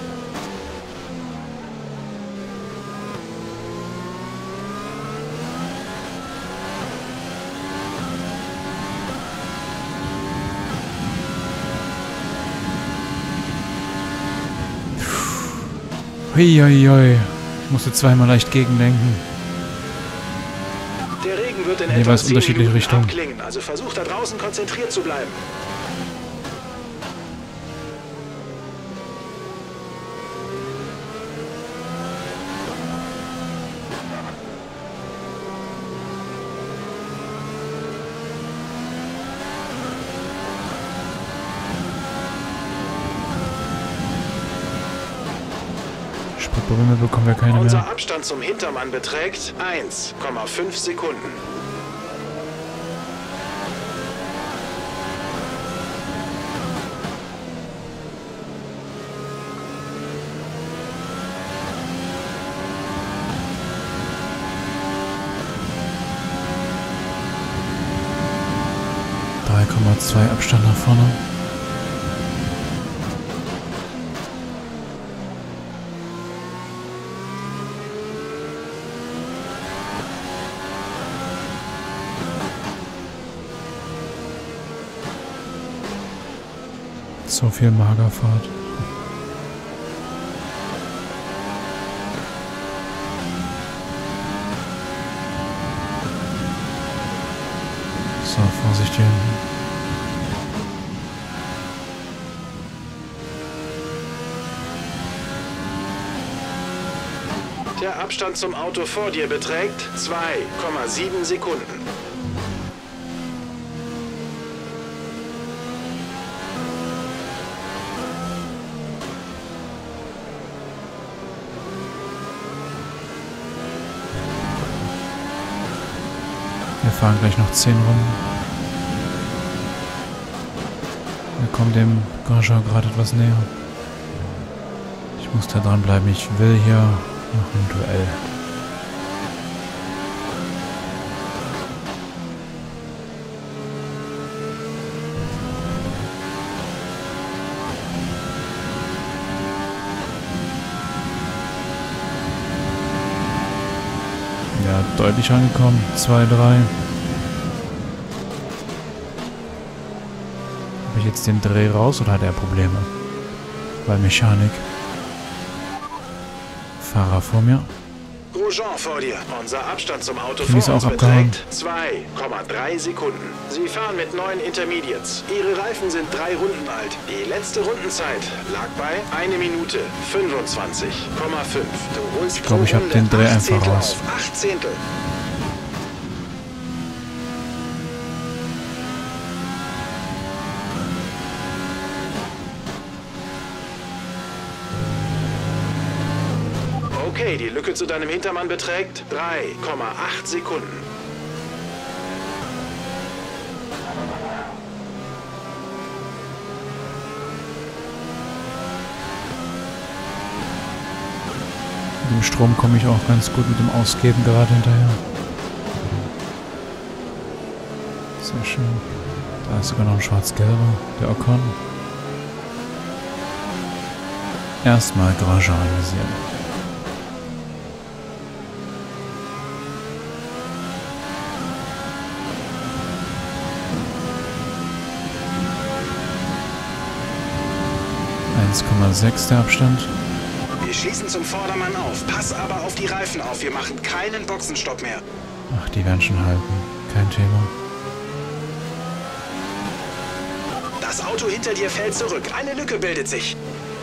Huiuiui. Ich musste zweimal leicht gegendenken. Der Regen wird in Jeweils etwa zehn unterschiedliche Minuten Richtungen. abklingen, also versucht da draußen konzentriert zu bleiben. Spritprobleme bekommen wir keine Unser mehr. Abstand zum Hintermann beträgt eins Komma fünf Sekunden. drei Komma zwei Abstand nach vorne. So viel Magerfahrt. So, Vorsicht hier hinten. Der Abstand zum Auto vor dir beträgt zwei Komma sieben Sekunden. Wir fahren gleich noch zehn Runden. Wir kommen dem Grosjean gerade etwas näher. Ich muss da dranbleiben. Ich will hier noch ein Duell. Ja, deutlich angekommen. zwei, drei. Habe ich jetzt den Dreh raus oder hat er Probleme? Weil Mechanik. Fahrer vor mir. Grosjean vor dir. Unser Abstand zum Auto Kimi ist vor uns auch abgehauen. beträgt zwei Komma drei Sekunden. Sie fahren mit neun Intermediates. Ihre Reifen sind drei Runden alt. Die letzte Rundenzeit lag bei eine Minute fünfundzwanzig Komma fünf. Du holst Ich glaube, ich pro habe den Runde Dreh acht einfach Zehntel raus. auf. acht Zehntel. Okay, die Lücke zu deinem Hintermann beträgt drei Komma acht Sekunden. Mit dem Strom komme ich auch ganz gut mit dem Ausgeben gerade hinterher. Sehr schön. Da ist sogar noch ein schwarz-gelber, der Ocon. Erstmal Grosjean analysieren. eins Komma sechs der Abstand. Wir schließen zum Vordermann auf. Pass aber auf die Reifen auf. Wir machen keinen Boxenstopp mehr. Ach, die werden schon halten. Kein Thema. Das Das Auto hinter dir fällt zurück. Eine Lücke bildet sich.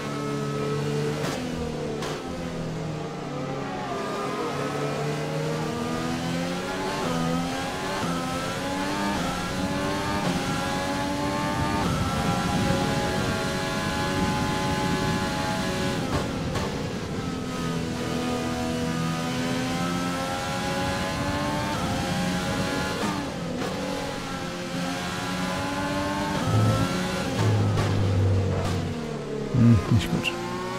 Hm, nicht gut.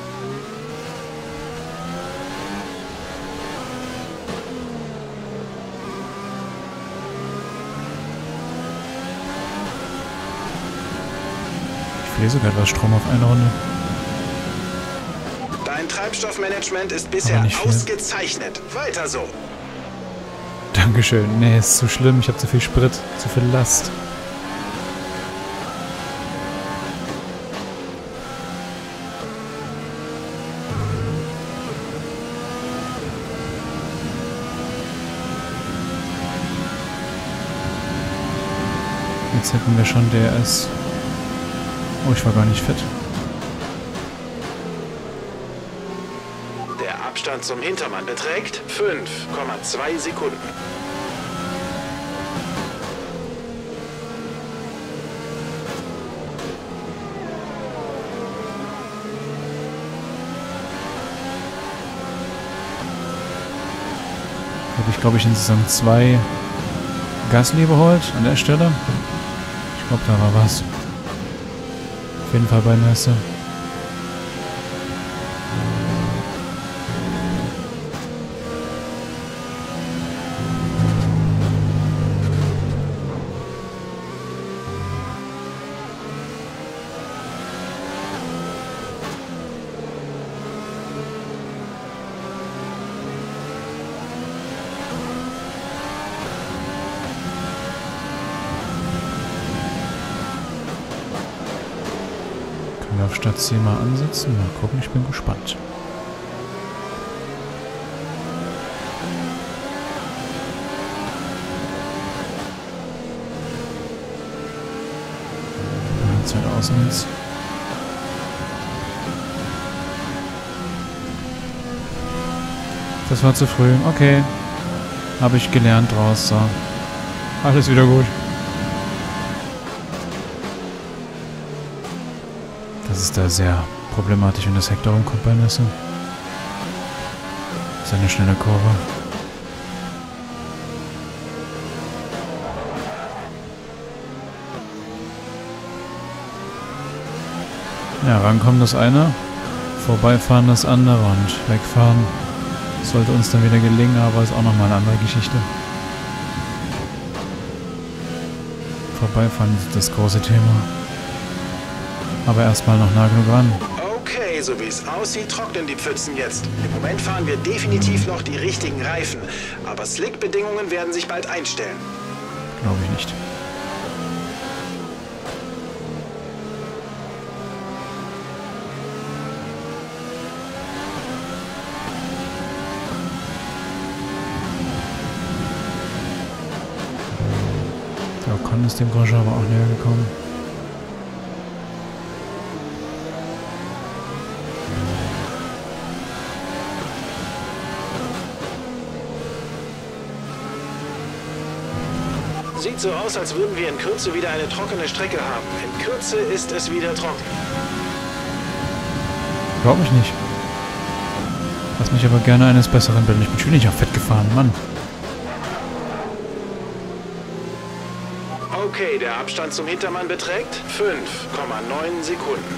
Ich verliere sogar etwas Strom auf eine Runde. Dein Treibstoffmanagement ist bisher ausgezeichnet. Weiter so. Dankeschön. Nee, ist zu schlimm. Ich habe zu viel Sprit, zu viel Last. Jetzt hätten wir schon D R S. Oh, ich war gar nicht fit. Der Abstand zum Hintermann beträgt fünf Komma zwei Sekunden. Habe ich, glaube ich, insgesamt zwei Gasly überholt an der Stelle. Ich glaube, da war was. Auf jeden Fall bei Nässe. Auf Stadtziel mal ansetzen. Mal gucken, ich bin gespannt. Zeit außen jetzt. Das war zu früh. Okay. Habe ich gelernt draus. So. Alles wieder gut. Das ist da sehr problematisch, wenn das Heck da rumkommt bei Nässe. Das ist eine schnelle Kurve. Ja, rankommen das eine, vorbeifahren das andere und wegfahren sollte uns dann wieder gelingen, aber ist auch nochmal eine andere Geschichte. Vorbeifahren ist das große Thema. Aber erstmal noch nah genug ran. Okay, so wie es aussieht, trocknen die Pfützen jetzt. Im Moment fahren wir definitiv noch die richtigen Reifen. Aber Slick-Bedingungen werden sich bald einstellen. Glaube ich nicht. Da Ocon ist dem Grosjean aber auch näher gekommen. Sieht so aus, als würden wir in Kürze wieder eine trockene Strecke haben. In Kürze ist es wieder trocken. Glaub ich nicht. Lass mich aber gerne eines Besseren bilden. Ich bin schon nicht auf Fett gefahren, Mann. Okay, der Abstand zum Hintermann beträgt fünf Komma neun Sekunden.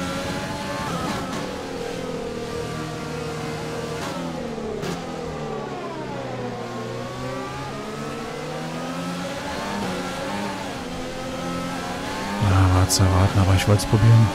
Ja, war zu erwarten, aber ich wollte es probieren.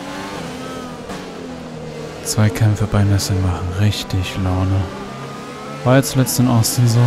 Zwei Kämpfe bei Nässe machen richtig Laune. War ja zuletzt in Austin so.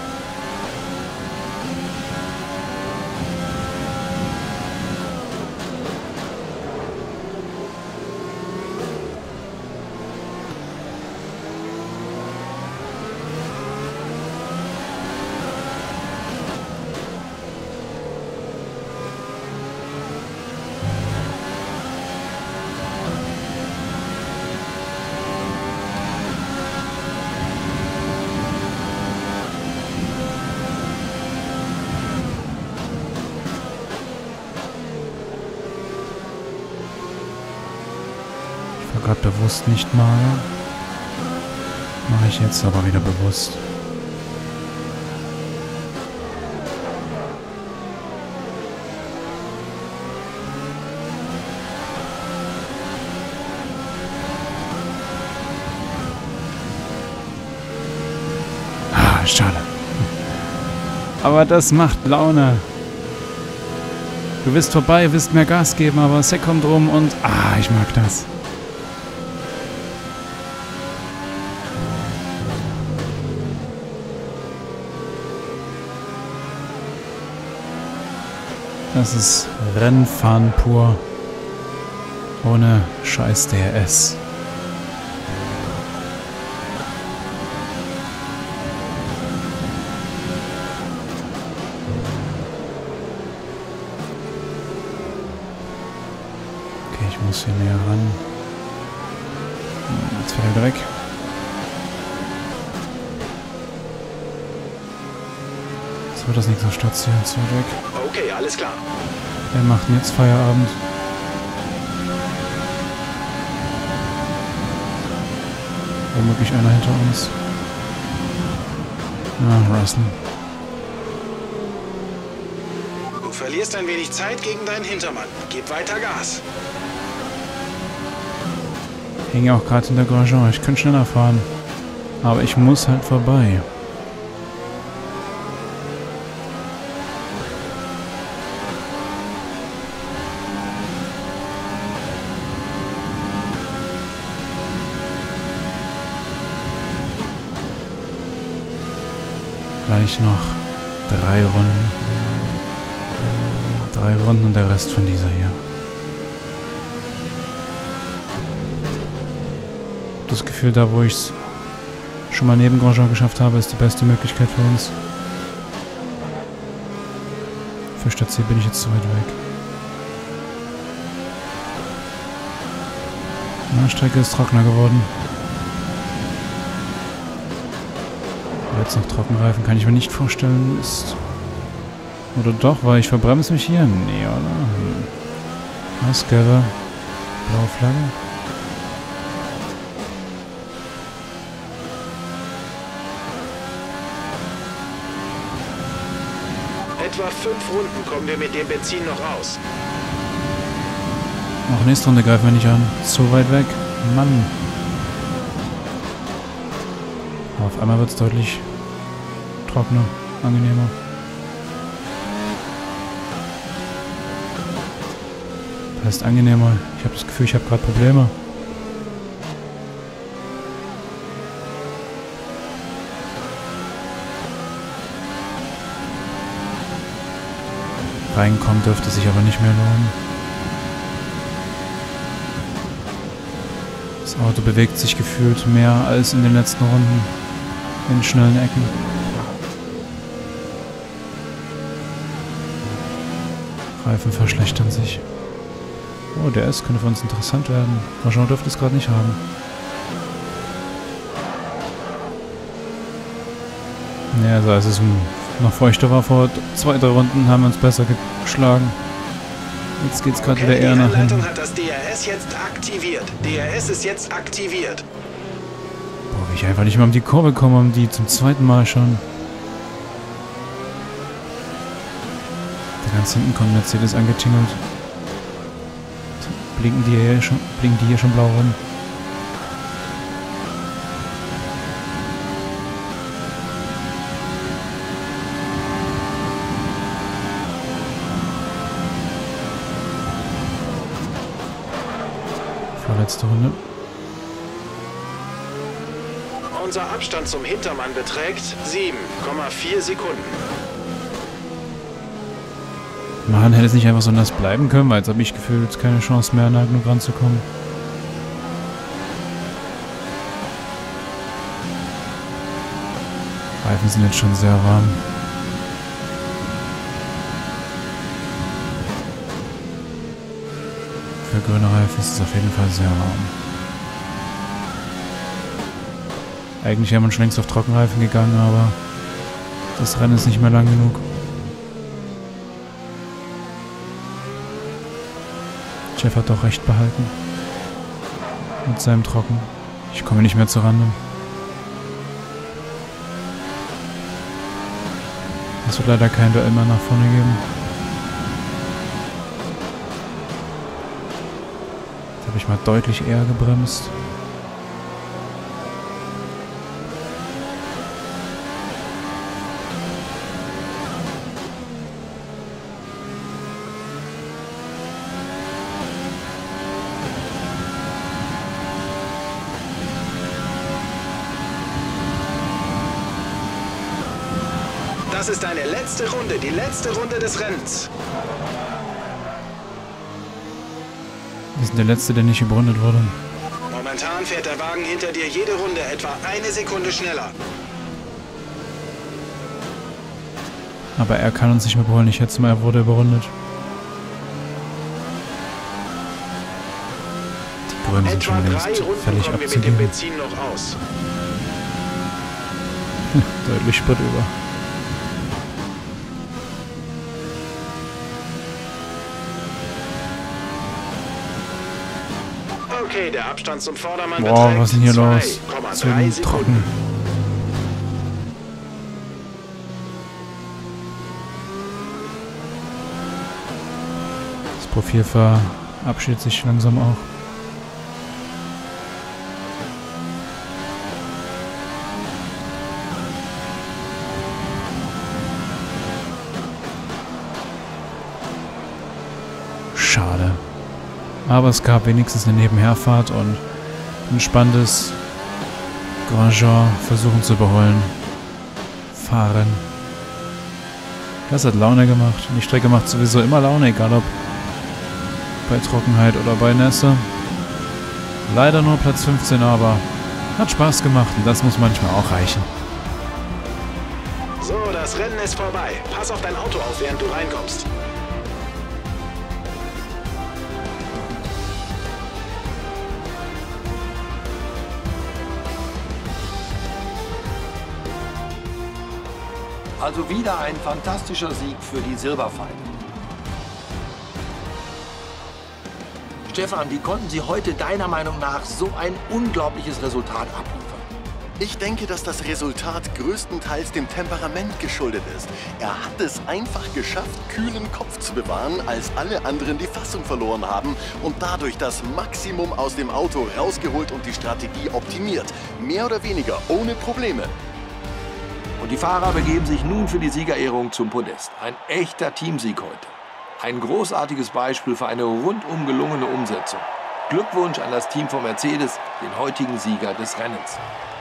Gerade bewusst nicht mal. Mache ich jetzt aber wieder bewusst. Ah, schade. Aber das macht Laune. Du willst vorbei, willst mehr Gas geben, aber Sek kommt rum und... Ah, ich mag das. Das ist Rennfahren pur. Ohne scheiß D R S. Okay, ich muss hier näher ran. Jetzt fährt er weg. Jetzt wird das nicht so stationiert, so weg. Okay, alles klar. Wir machen jetzt Feierabend. Womöglich einer hinter uns. Ah, Russell. Du verlierst ein wenig Zeit gegen deinen Hintermann. Gib weiter Gas. Hänge auch gerade in der Grosjean. Ich könnte schneller fahren. Aber ich muss halt vorbei. Gleich noch drei Runden. Drei Runden und der Rest von dieser hier. Das Gefühl, da wo ich es schon mal neben Grosjean geschafft habe, ist die beste Möglichkeit für uns. Für Stadtziel bin ich jetzt zu weit weg. Die Strecke ist trockener geworden. Jetzt noch Trockenreifen kann ich mir nicht vorstellen, ist... Oder doch, weil ich verbremse mich hier? Nee, oder? Hm. Was, gelbe? Blaue Flagge? Etwa fünf Runden kommen wir mit dem Benzin noch raus. Auch nächste Runde greifen wir nicht an. Zu weit weg. Mann. Aber auf einmal wird es deutlich trockener, angenehmer. Heißt angenehmer. Ich habe das Gefühl, ich habe gerade Probleme. Reinkommen dürfte sich aber nicht mehr lohnen. Das Auto bewegt sich gefühlt mehr als in den letzten Runden in schnellen Ecken. Reifen verschlechtern sich. Oh, der S könnte für uns interessant werden. Grosjean dürfte es gerade nicht haben. Ja, also als es noch feuchter war vor zwei, drei Runden, haben wir uns besser geschlagen. Jetzt geht's gerade Okay, wieder eher die nach hinten. Anleitung hat das D R S jetzt aktiviert. D R S ist jetzt aktiviert. Boah, wie ich einfach nicht mehr um die Kurve komme, um die zum zweiten Mal schon. Da ganz hinten kommt Mercedes angetingelt. Blinken die hier schon, blinken die hier schon blau rum. Vorletzte Runde. Unser Abstand zum Hintermann beträgt sieben Komma vier Sekunden. Mann, hätte es nicht einfach so nass bleiben können, weil jetzt habe ich gefühlt keine Chance mehr, nah genug ranzukommen. Reifen sind jetzt schon sehr warm. Für grüne Reifen ist es auf jeden Fall sehr warm. Eigentlich wäre man schon längst auf Trockenreifen gegangen, aber das Rennen ist nicht mehr lang genug. Jeff hat doch recht behalten. Mit seinem Trocken. Ich komme nicht mehr zur Rande. Es wird leider kein Duell mehr nach vorne geben. Jetzt habe ich mal deutlich eher gebremst. Das ist deine letzte Runde, die letzte Runde des Rennens. Wir sind der Letzte, der nicht überrundet wurde. Momentan fährt der Wagen hinter dir jede Runde etwa eine Sekunde schneller. Aber er kann uns nicht mehr überholen. Ich schätze mal, er wurde überrundet. Die Bremsen sind schon längst völlig kommen wir mit dem abzugeben. Benzin noch aus. Deutlich Sprit über. Okay, der Abstand zum Vordermann Boah, beträgt was ist denn hier los? zwei Komma Zu drei trocken. Sekunden. Das Profil verabschiedet sich langsam auch. Schade. Aber es gab wenigstens eine Nebenherfahrt und ein spannendes Grosjean versuchen zu überholen. Fahren. Das hat Laune gemacht. Und die Strecke macht sowieso immer Laune, egal ob bei Trockenheit oder bei Nässe. Leider nur Platz fünfzehn, aber hat Spaß gemacht und das muss manchmal auch reichen. So, das Rennen ist vorbei. Pass auf dein Auto auf, während du reinkommst. Also wieder ein fantastischer Sieg für die Silberpfeile. Stefan, wie konnten Sie heute deiner Meinung nach so ein unglaubliches Resultat abliefern? Ich denke, dass das Resultat größtenteils dem Temperament geschuldet ist. Er hat es einfach geschafft, kühlen Kopf zu bewahren, als alle anderen die Fassung verloren haben und dadurch das Maximum aus dem Auto rausgeholt und die Strategie optimiert. Mehr oder weniger ohne Probleme. Und die Fahrer begeben sich nun für die Siegerehrung zum Podest. Ein echter Teamsieg heute. Ein großartiges Beispiel für eine rundum gelungene Umsetzung. Glückwunsch an das Team von Mercedes, den heutigen Sieger des Rennens.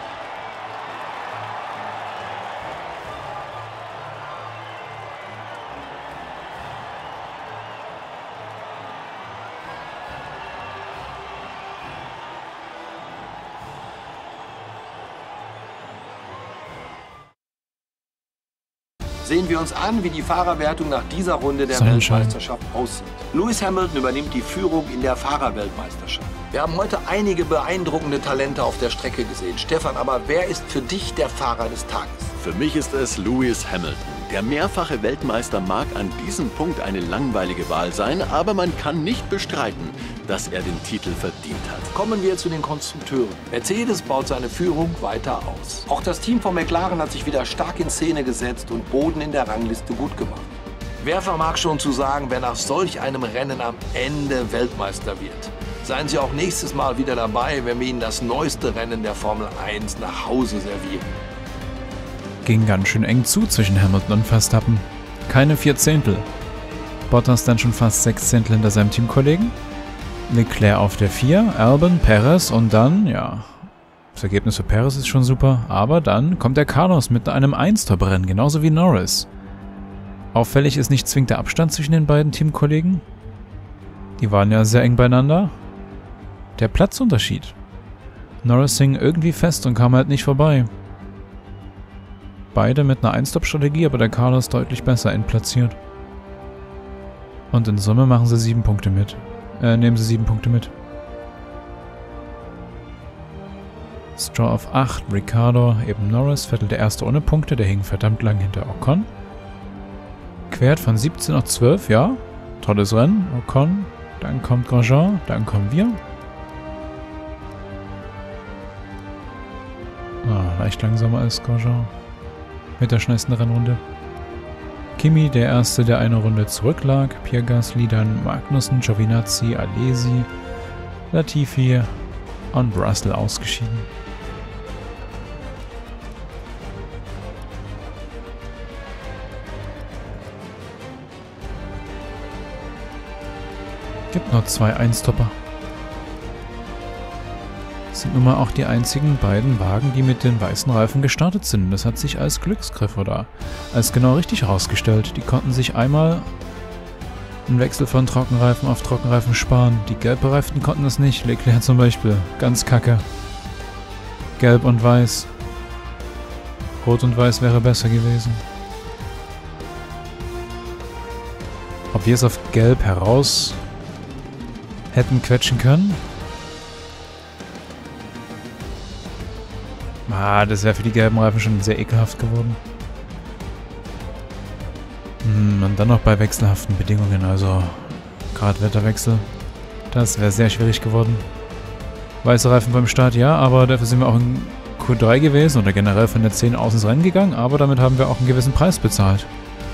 Sehen wir uns an, wie die Fahrerwertung nach dieser Runde der Sonnenschein. Weltmeisterschaft aussieht. Lewis Hamilton übernimmt die Führung in der Fahrerweltmeisterschaft. Wir haben heute einige beeindruckende Talente auf der Strecke gesehen. Stefan, aber wer ist für dich der Fahrer des Tages? Für mich ist es Lewis Hamilton. Der mehrfache Weltmeister mag an diesem Punkt eine langweilige Wahl sein, aber man kann nicht bestreiten, dass er den Titel verdient hat. Kommen wir zu den Konstrukteuren. Mercedes baut seine Führung weiter aus. Auch das Team von McLaren hat sich wieder stark in Szene gesetzt und Boden in der Rangliste gut gemacht. Wer vermag schon zu sagen, wer nach solch einem Rennen am Ende Weltmeister wird? Seien Sie auch nächstes Mal wieder dabei, wenn wir Ihnen das neueste Rennen der Formel eins nach Hause servieren. Ging ganz schön eng zu zwischen Hamilton und Verstappen. Keine vier Zehntel. Bottas dann schon fast sechs Zehntel hinter seinem Teamkollegen. Leclerc auf der vier, Albon, Perez und dann, ja, Das Ergebnis für Perez ist schon super, aber dann kommt der Carlos mit einem Einstop-Rennen, genauso wie Norris. Auffällig ist nicht zwingend der Abstand zwischen den beiden Teamkollegen. Die waren ja sehr eng beieinander. Der Platzunterschied. Norris hing irgendwie fest und kam halt nicht vorbei. Beide mit einer Einstop-Strategie, aber der Carlos deutlich besser endplatziert. Und in Summe machen sie sieben Punkte mit. Äh, nehmen sie sieben Punkte mit. Stroll auf acht, Ricciardo, eben Norris, Vettel der Erste ohne Punkte, der hing verdammt lang hinter Ocon. Quert von siebzehn auf zwölf, ja. Tolles Rennen, Ocon. Dann kommt Grosjean, dann kommen wir. Ah, leicht langsamer als Grosjean. Mit der schnellsten Rennrunde. Kimi, der Erste, der eine Runde zurücklag. Pierre Gasly, dann Magnussen, Giovinazzi, Alesi, Latifi und Russell ausgeschieden. Gibt noch zwei Einstopper. Das sind nun mal auch die einzigen beiden Wagen, die mit den weißen Reifen gestartet sind. Das hat sich als Glücksgriff oder als genau richtig herausgestellt. Die konnten sich einmal einen Wechsel von Trockenreifen auf Trockenreifen sparen. Die gelb bereiften konnten das nicht. Leclerc zum Beispiel. Ganz kacke. Gelb und weiß. Rot und weiß wäre besser gewesen. Ob wir es auf gelb heraus hätten quetschen können? Ah, das wäre für die gelben Reifen schon sehr ekelhaft geworden. Hm, und dann noch bei wechselhaften Bedingungen, also gerade Wetterwechsel. Das wäre sehr schwierig geworden. Weiße Reifen beim Start, ja, aber dafür sind wir auch in Q drei gewesen oder generell von der zehn aus ins Rennen gegangen, aber damit haben wir auch einen gewissen Preis bezahlt.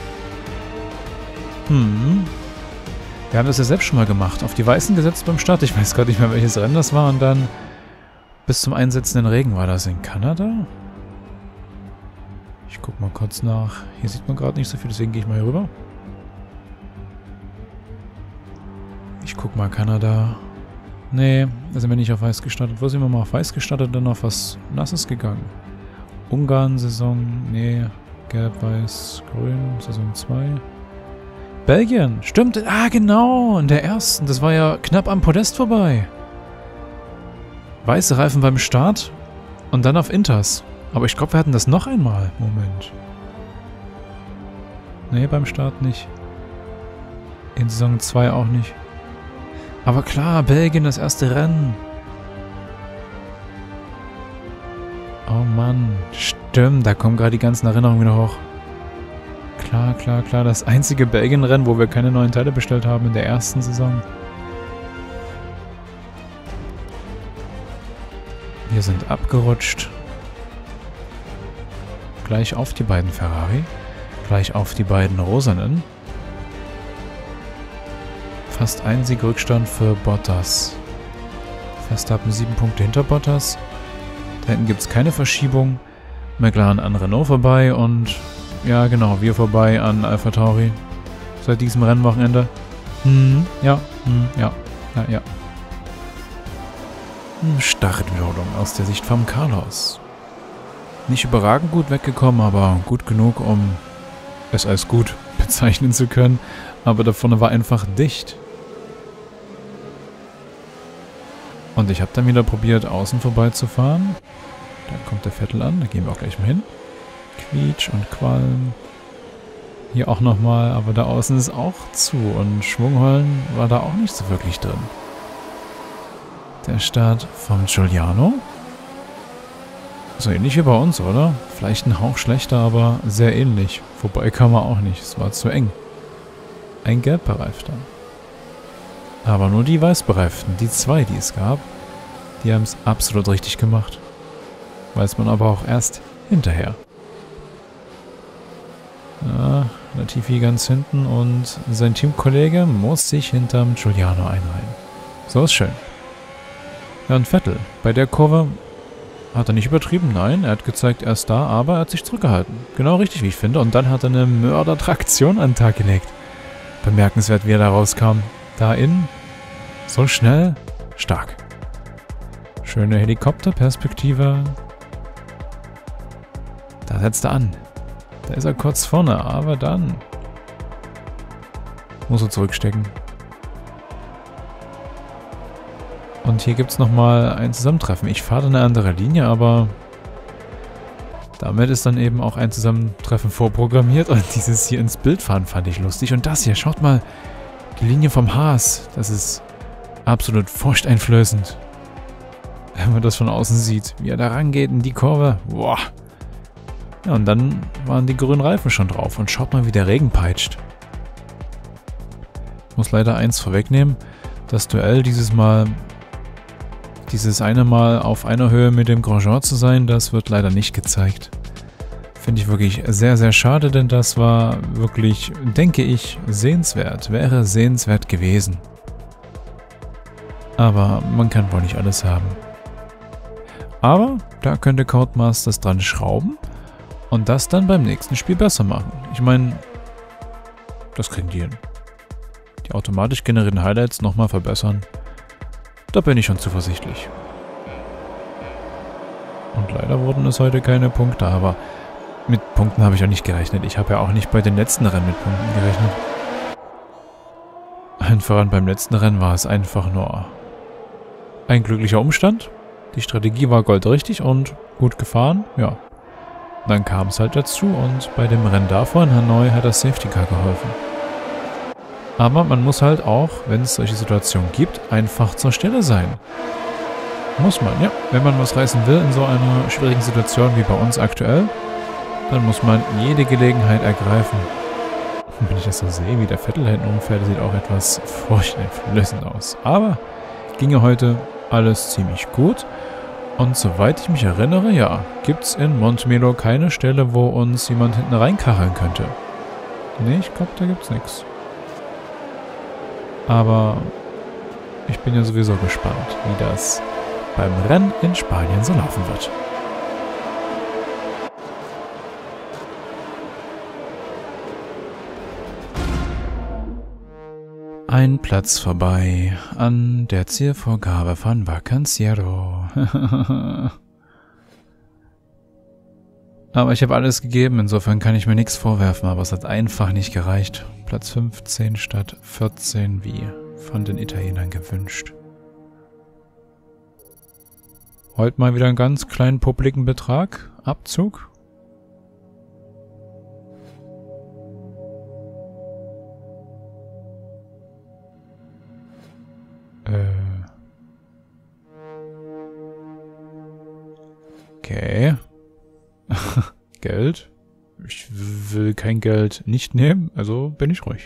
Hm. Wir haben das ja selbst schon mal gemacht. Auf die Weißen gesetzt beim Start. Ich weiß gerade nicht mehr, welches Rennen das war. Und dann bis zum einsetzenden Regen. War das in Kanada? Ich guck mal kurz nach. Hier sieht man gerade nicht so viel, deswegen gehe ich mal hier rüber. Ich guck mal, Kanada. Nee, da sind wir nicht auf Weiß gestartet. Wo sind wir mal auf Weiß gestartet, dann auf was Nasses gegangen? Ungarn-Saison. Nee, Gelb, Weiß, Grün, Saison zwei. Belgien, stimmt. Ah, genau, in der ersten. Das war ja knapp am Podest vorbei. Weiße Reifen beim Start und dann auf Inters. Aber ich glaube, wir hatten das noch einmal. Moment. Nee, beim Start nicht. In Saison zwei auch nicht. Aber klar, Belgien, das erste Rennen. Oh Mann, stimmt. Da kommen gerade die ganzen Erinnerungen wieder hoch. Klar, klar, klar. Das einzige Belgien-Rennen, wo wir keine neuen Teile bestellt haben in der ersten Saison. Wir sind abgerutscht. Gleich auf die beiden Ferrari. Gleich auf die beiden Rosanen. Fast ein Siegrückstand für Bottas. Verstappen sieben Punkte hinter Bottas. Da hinten gibt es keine Verschiebung. McLaren an Renault vorbei und... Ja, genau, wir vorbei an AlphaTauri. Seit diesem Rennwochenende. Hm, ja, hm, ja, ja, ja. Hm, Startwirbelung aus der Sicht vom Carlos. Nicht überragend gut weggekommen, aber gut genug, um es als gut bezeichnen zu können. Aber da vorne war einfach dicht. Und ich habe dann wieder probiert, außen vorbeizufahren. Da kommt der Vettel an, da gehen wir auch gleich mal hin. Quietsch und Qualm. Hier auch nochmal, aber da außen ist auch zu und Schwunghollen war da auch nicht so wirklich drin. Der Start vom Giuliano. So ähnlich wie bei uns, oder? Vielleicht ein Hauch schlechter, aber sehr ähnlich. Vorbei kam er auch nicht, es war zu eng. Ein gelbbereifter. Aber nur die weißbereiften, die zwei, die es gab, die haben es absolut richtig gemacht. Weiß man aber auch erst hinterher. Ja, Latifi ganz hinten und sein Teamkollege muss sich hinterm Giuliano einreihen. So ist schön. Ja, und Vettel. Bei der Kurve hat er nicht übertrieben, nein. Er hat gezeigt, er ist da, aber er hat sich zurückgehalten. Genau richtig, wie ich finde. Und dann hat er eine Mördertraktion an den Tag gelegt. Bemerkenswert, wie er da rauskam. Da innen. So schnell. Stark. Schöne Helikopterperspektive. Da setzt er an. Da ist er kurz vorne, aber dann muss er zurückstecken. Und hier gibt es nochmal ein Zusammentreffen. Ich fahre eine andere Linie, aber damit ist dann eben auch ein Zusammentreffen vorprogrammiert. Und dieses hier ins Bild fahren fand ich lustig. Und das hier, schaut mal, die Linie vom Haas. Das ist absolut furchteinflößend. Wenn man das von außen sieht, wie er da rangeht in die Kurve. Boah. Ja, und dann waren die grünen Reifen schon drauf. Und schaut mal, wie der Regen peitscht. Ich muss leider eins vorwegnehmen. Das Duell dieses Mal, dieses eine Mal auf einer Höhe mit dem Grosjean zu sein, das wird leider nicht gezeigt. Finde ich wirklich sehr, sehr schade, denn das war wirklich, denke ich, sehenswert. Wäre sehenswert gewesen. Aber man kann wohl nicht alles haben. Aber da könnte Codemasters dran schrauben und das dann beim nächsten Spiel besser machen. Ich meine, das kriegen die hin. Die automatisch generierten Highlights nochmal verbessern. Da bin ich schon zuversichtlich. Und leider wurden es heute keine Punkte, aber mit Punkten habe ich auch nicht gerechnet. Ich habe ja auch nicht bei den letzten Rennen mit Punkten gerechnet. Allen voran beim letzten Rennen war es einfach nur ein glücklicher Umstand. Die Strategie war goldrichtig und gut gefahren, ja. Dann kam es halt dazu und bei dem Rennen davor in Hanoi hat das Safety Car geholfen. Aber man muss halt auch, wenn es solche Situationen gibt, einfach zur Stelle sein. Muss man, ja. Wenn man was reißen will in so einer schwierigen Situation wie bei uns aktuell, dann muss man jede Gelegenheit ergreifen. Und wenn ich das so sehe, wie der Vettel hinten umfährt, sieht auch etwas furchteinflößend aus. Aber ginge heute alles ziemlich gut. Und soweit ich mich erinnere, ja, gibt es in Montmelo keine Stelle, wo uns jemand hinten reinkacheln könnte. Nee, ich glaube, da gibt's nichts. Aber ich bin ja sowieso gespannt, wie das beim Rennen in Spanien so laufen wird. Ein Platz vorbei an der Zielvorgabe von Vacanciero. Aber ich habe alles gegeben, insofern kann ich mir nichts vorwerfen, aber es hat einfach nicht gereicht. Platz fünfzehn statt vierzehn, wie von den Italienern gewünscht. Heute mal wieder einen ganz kleinen publiken Betrag. Abzug. Äh. Okay. Geld? Ich will kein Geld nicht nehmen, also bin ich ruhig.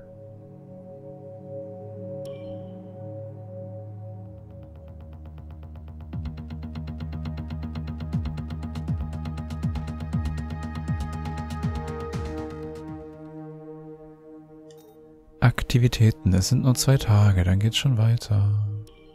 Aktivitäten, es sind nur zwei Tage, dann geht's schon weiter.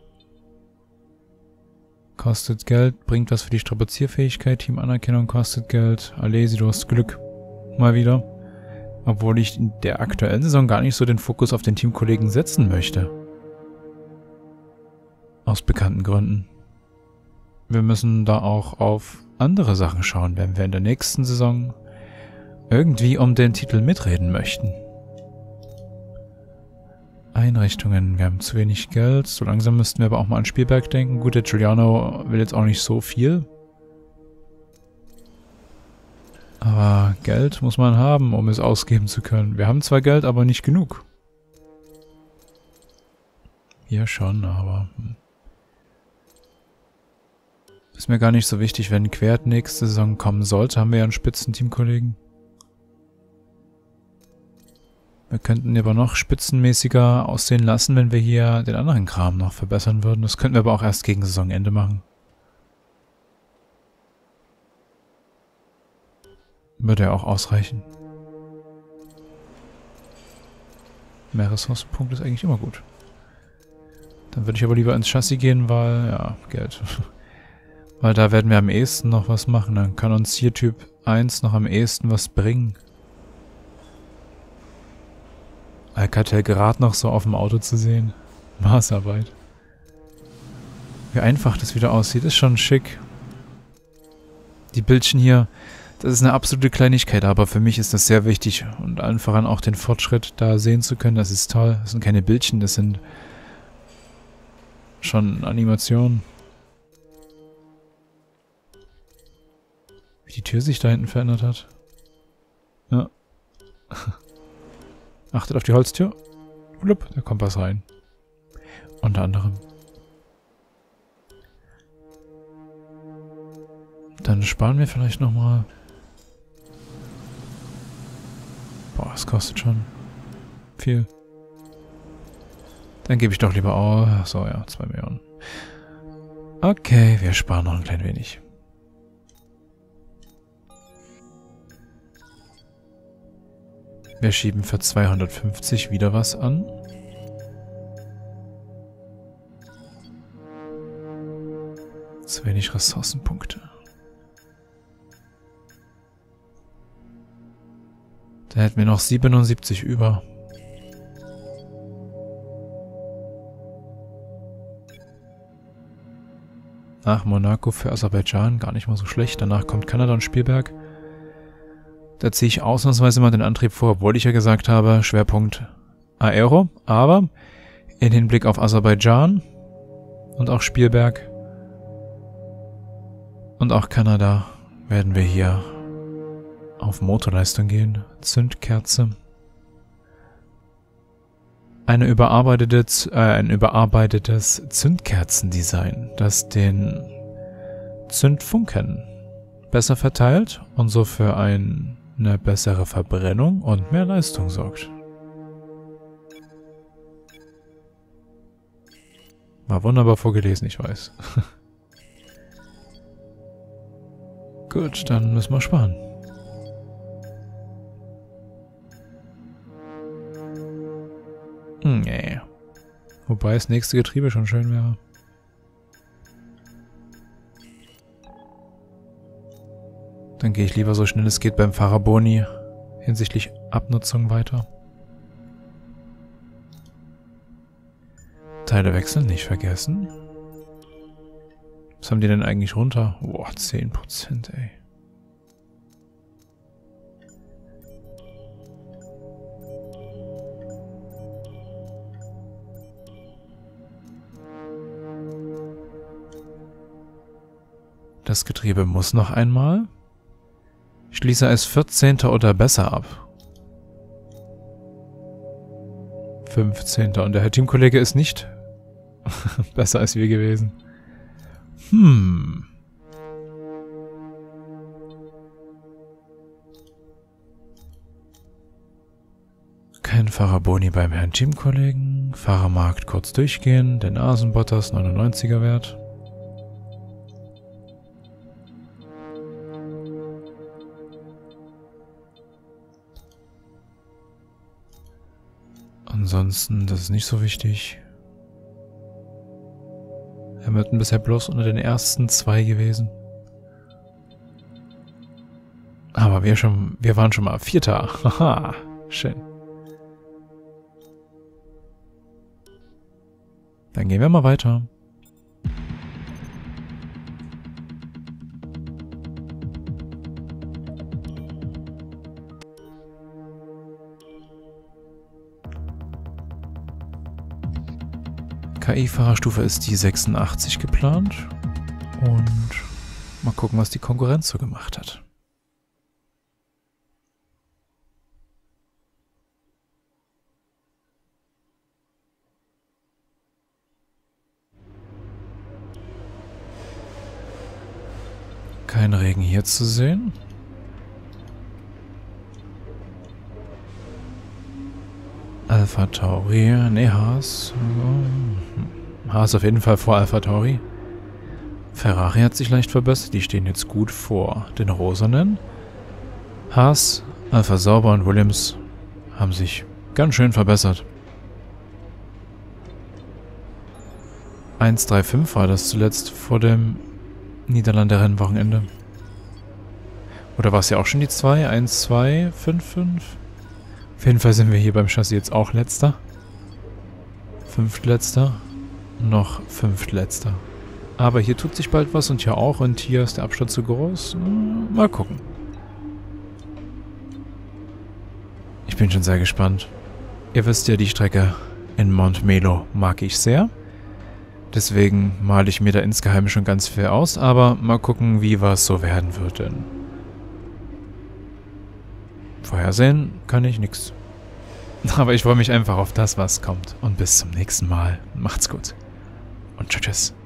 Kostet Geld, bringt was für die Strapazierfähigkeit, Teamanerkennung kostet Geld. Alesi, du hast Glück. Mal wieder. Obwohl ich in der aktuellen Saison gar nicht so den Fokus auf den Teamkollegen setzen möchte. Aus bekannten Gründen. Wir müssen da auch auf andere Sachen schauen, wenn wir in der nächsten Saison irgendwie um den Titel mitreden möchten. Einrichtungen, wir haben zu wenig Geld. So langsam müssten wir aber auch mal an Spielberg denken. Gut, der Giuliano will jetzt auch nicht so viel. Aber Geld muss man haben, um es ausgeben zu können. Wir haben zwar Geld, aber nicht genug. Ja schon, aber... Hm. Ist mir gar nicht so wichtig, wenn Quert nächste Saison kommen sollte. Haben wir ja einen Spitzenteamkollegen. Wir könnten aber noch spitzenmäßiger aussehen lassen, wenn wir hier den anderen Kram noch verbessern würden. Das könnten wir aber auch erst gegen Saisonende machen. Würde ja auch ausreichen. Mehr Ressourcenpunkte ist eigentlich immer gut. Dann würde ich aber lieber ins Chassis gehen, weil, ja, Geld. Weil da werden wir am ehesten noch was machen. Dann kann uns hier Typ eins noch am ehesten was bringen. Alcatel gerade noch so auf dem Auto zu sehen. Maßarbeit. Wie einfach das wieder aussieht, ist schon schick. Die Bildchen hier, das ist eine absolute Kleinigkeit, aber für mich ist das sehr wichtig. Und allen voran auch den Fortschritt da sehen zu können, das ist toll. Das sind keine Bildchen, das sind schon Animationen. Wie die Tür sich da hinten verändert hat. Ja. Achtet auf die Holztür. Blub, da kommt was rein. Unter anderem. Dann sparen wir vielleicht nochmal. Boah, es kostet schon viel. Dann gebe ich doch lieber... Oh, so ja, zwei Millionen. Okay, wir sparen noch ein klein wenig. Wir schieben für zweihundertfünfzig wieder was an. Zu wenig Ressourcenpunkte. Da hätten wir noch siebenundsiebzig über. Nach Monaco für Aserbaidschan, gar nicht mal so schlecht. Danach kommt Kanada und Spielberg. Da ziehe ich ausnahmsweise mal den Antrieb vor, obwohl ich ja gesagt habe, Schwerpunkt Aero. Aber in Hinblick auf Aserbaidschan und auch Spielberg und auch Kanada werden wir hier auf Motorleistung gehen. Zündkerze. Eine überarbeitete, äh, ein überarbeitetes Zündkerzendesign, das den Zündfunken besser verteilt und so für ein, eine bessere Verbrennung und mehr Leistung sorgt. War wunderbar vorgelesen, ich weiß. Gut, dann müssen wir sparen. Nee. Wobei das nächste Getriebe schon schön wäre. Dann gehe ich lieber so schnell es geht beim Fahrerboni hinsichtlich Abnutzung weiter. Teile wechseln, nicht vergessen. Was haben die denn eigentlich runter? Boah, zehn Prozent, ey. Das Getriebe muss noch einmal. Schließe es vierzehnter oder besser ab. fünfzehnter Und der Herr Teamkollege ist nicht besser als wir gewesen. Hm. Kein Fahrerboni beim Herrn Teamkollegen. Fahrermarkt kurz durchgehen. Den Asenbottas neunundneunziger Wert. Ansonsten, das ist nicht so wichtig. Hamilton bisher bloß unter den ersten zwei gewesen. Aber wir schon, wir waren schon mal Vierter. Haha, schön. Dann gehen wir mal weiter. K I-Fahrerstufe ist die sechsundachtzig geplant. Und mal gucken, was die Konkurrenz so gemacht hat. Kein Regen hier zu sehen. Alpha Tauri, ne, Haas. Haas auf jeden Fall vor Alpha Tauri. Ferrari hat sich leicht verbessert, die stehen jetzt gut vor den Rosanen. Haas, Alpha Sauber und Williams haben sich ganz schön verbessert. eins drei fünf war das zuletzt vor dem Niederlande-Rennwochenende. Oder war es ja auch schon die zwei? eins zwei fünf fünf? Auf jeden Fall sind wir hier beim Chassis jetzt auch letzter. Fünftletzter. Noch fünftletzter. Aber hier tut sich bald was und hier auch. Und hier ist der Abstand zu groß. Mal gucken. Ich bin schon sehr gespannt. Ihr wisst ja, die Strecke in Mount Melo mag ich sehr. Deswegen male ich mir da insgeheim schon ganz viel aus. Aber mal gucken, wie was so werden wird denn. Vorhersehen kann ich nichts. Aber ich freue mich einfach auf das, was kommt. Und bis zum nächsten Mal. Macht's gut. Und tschüss.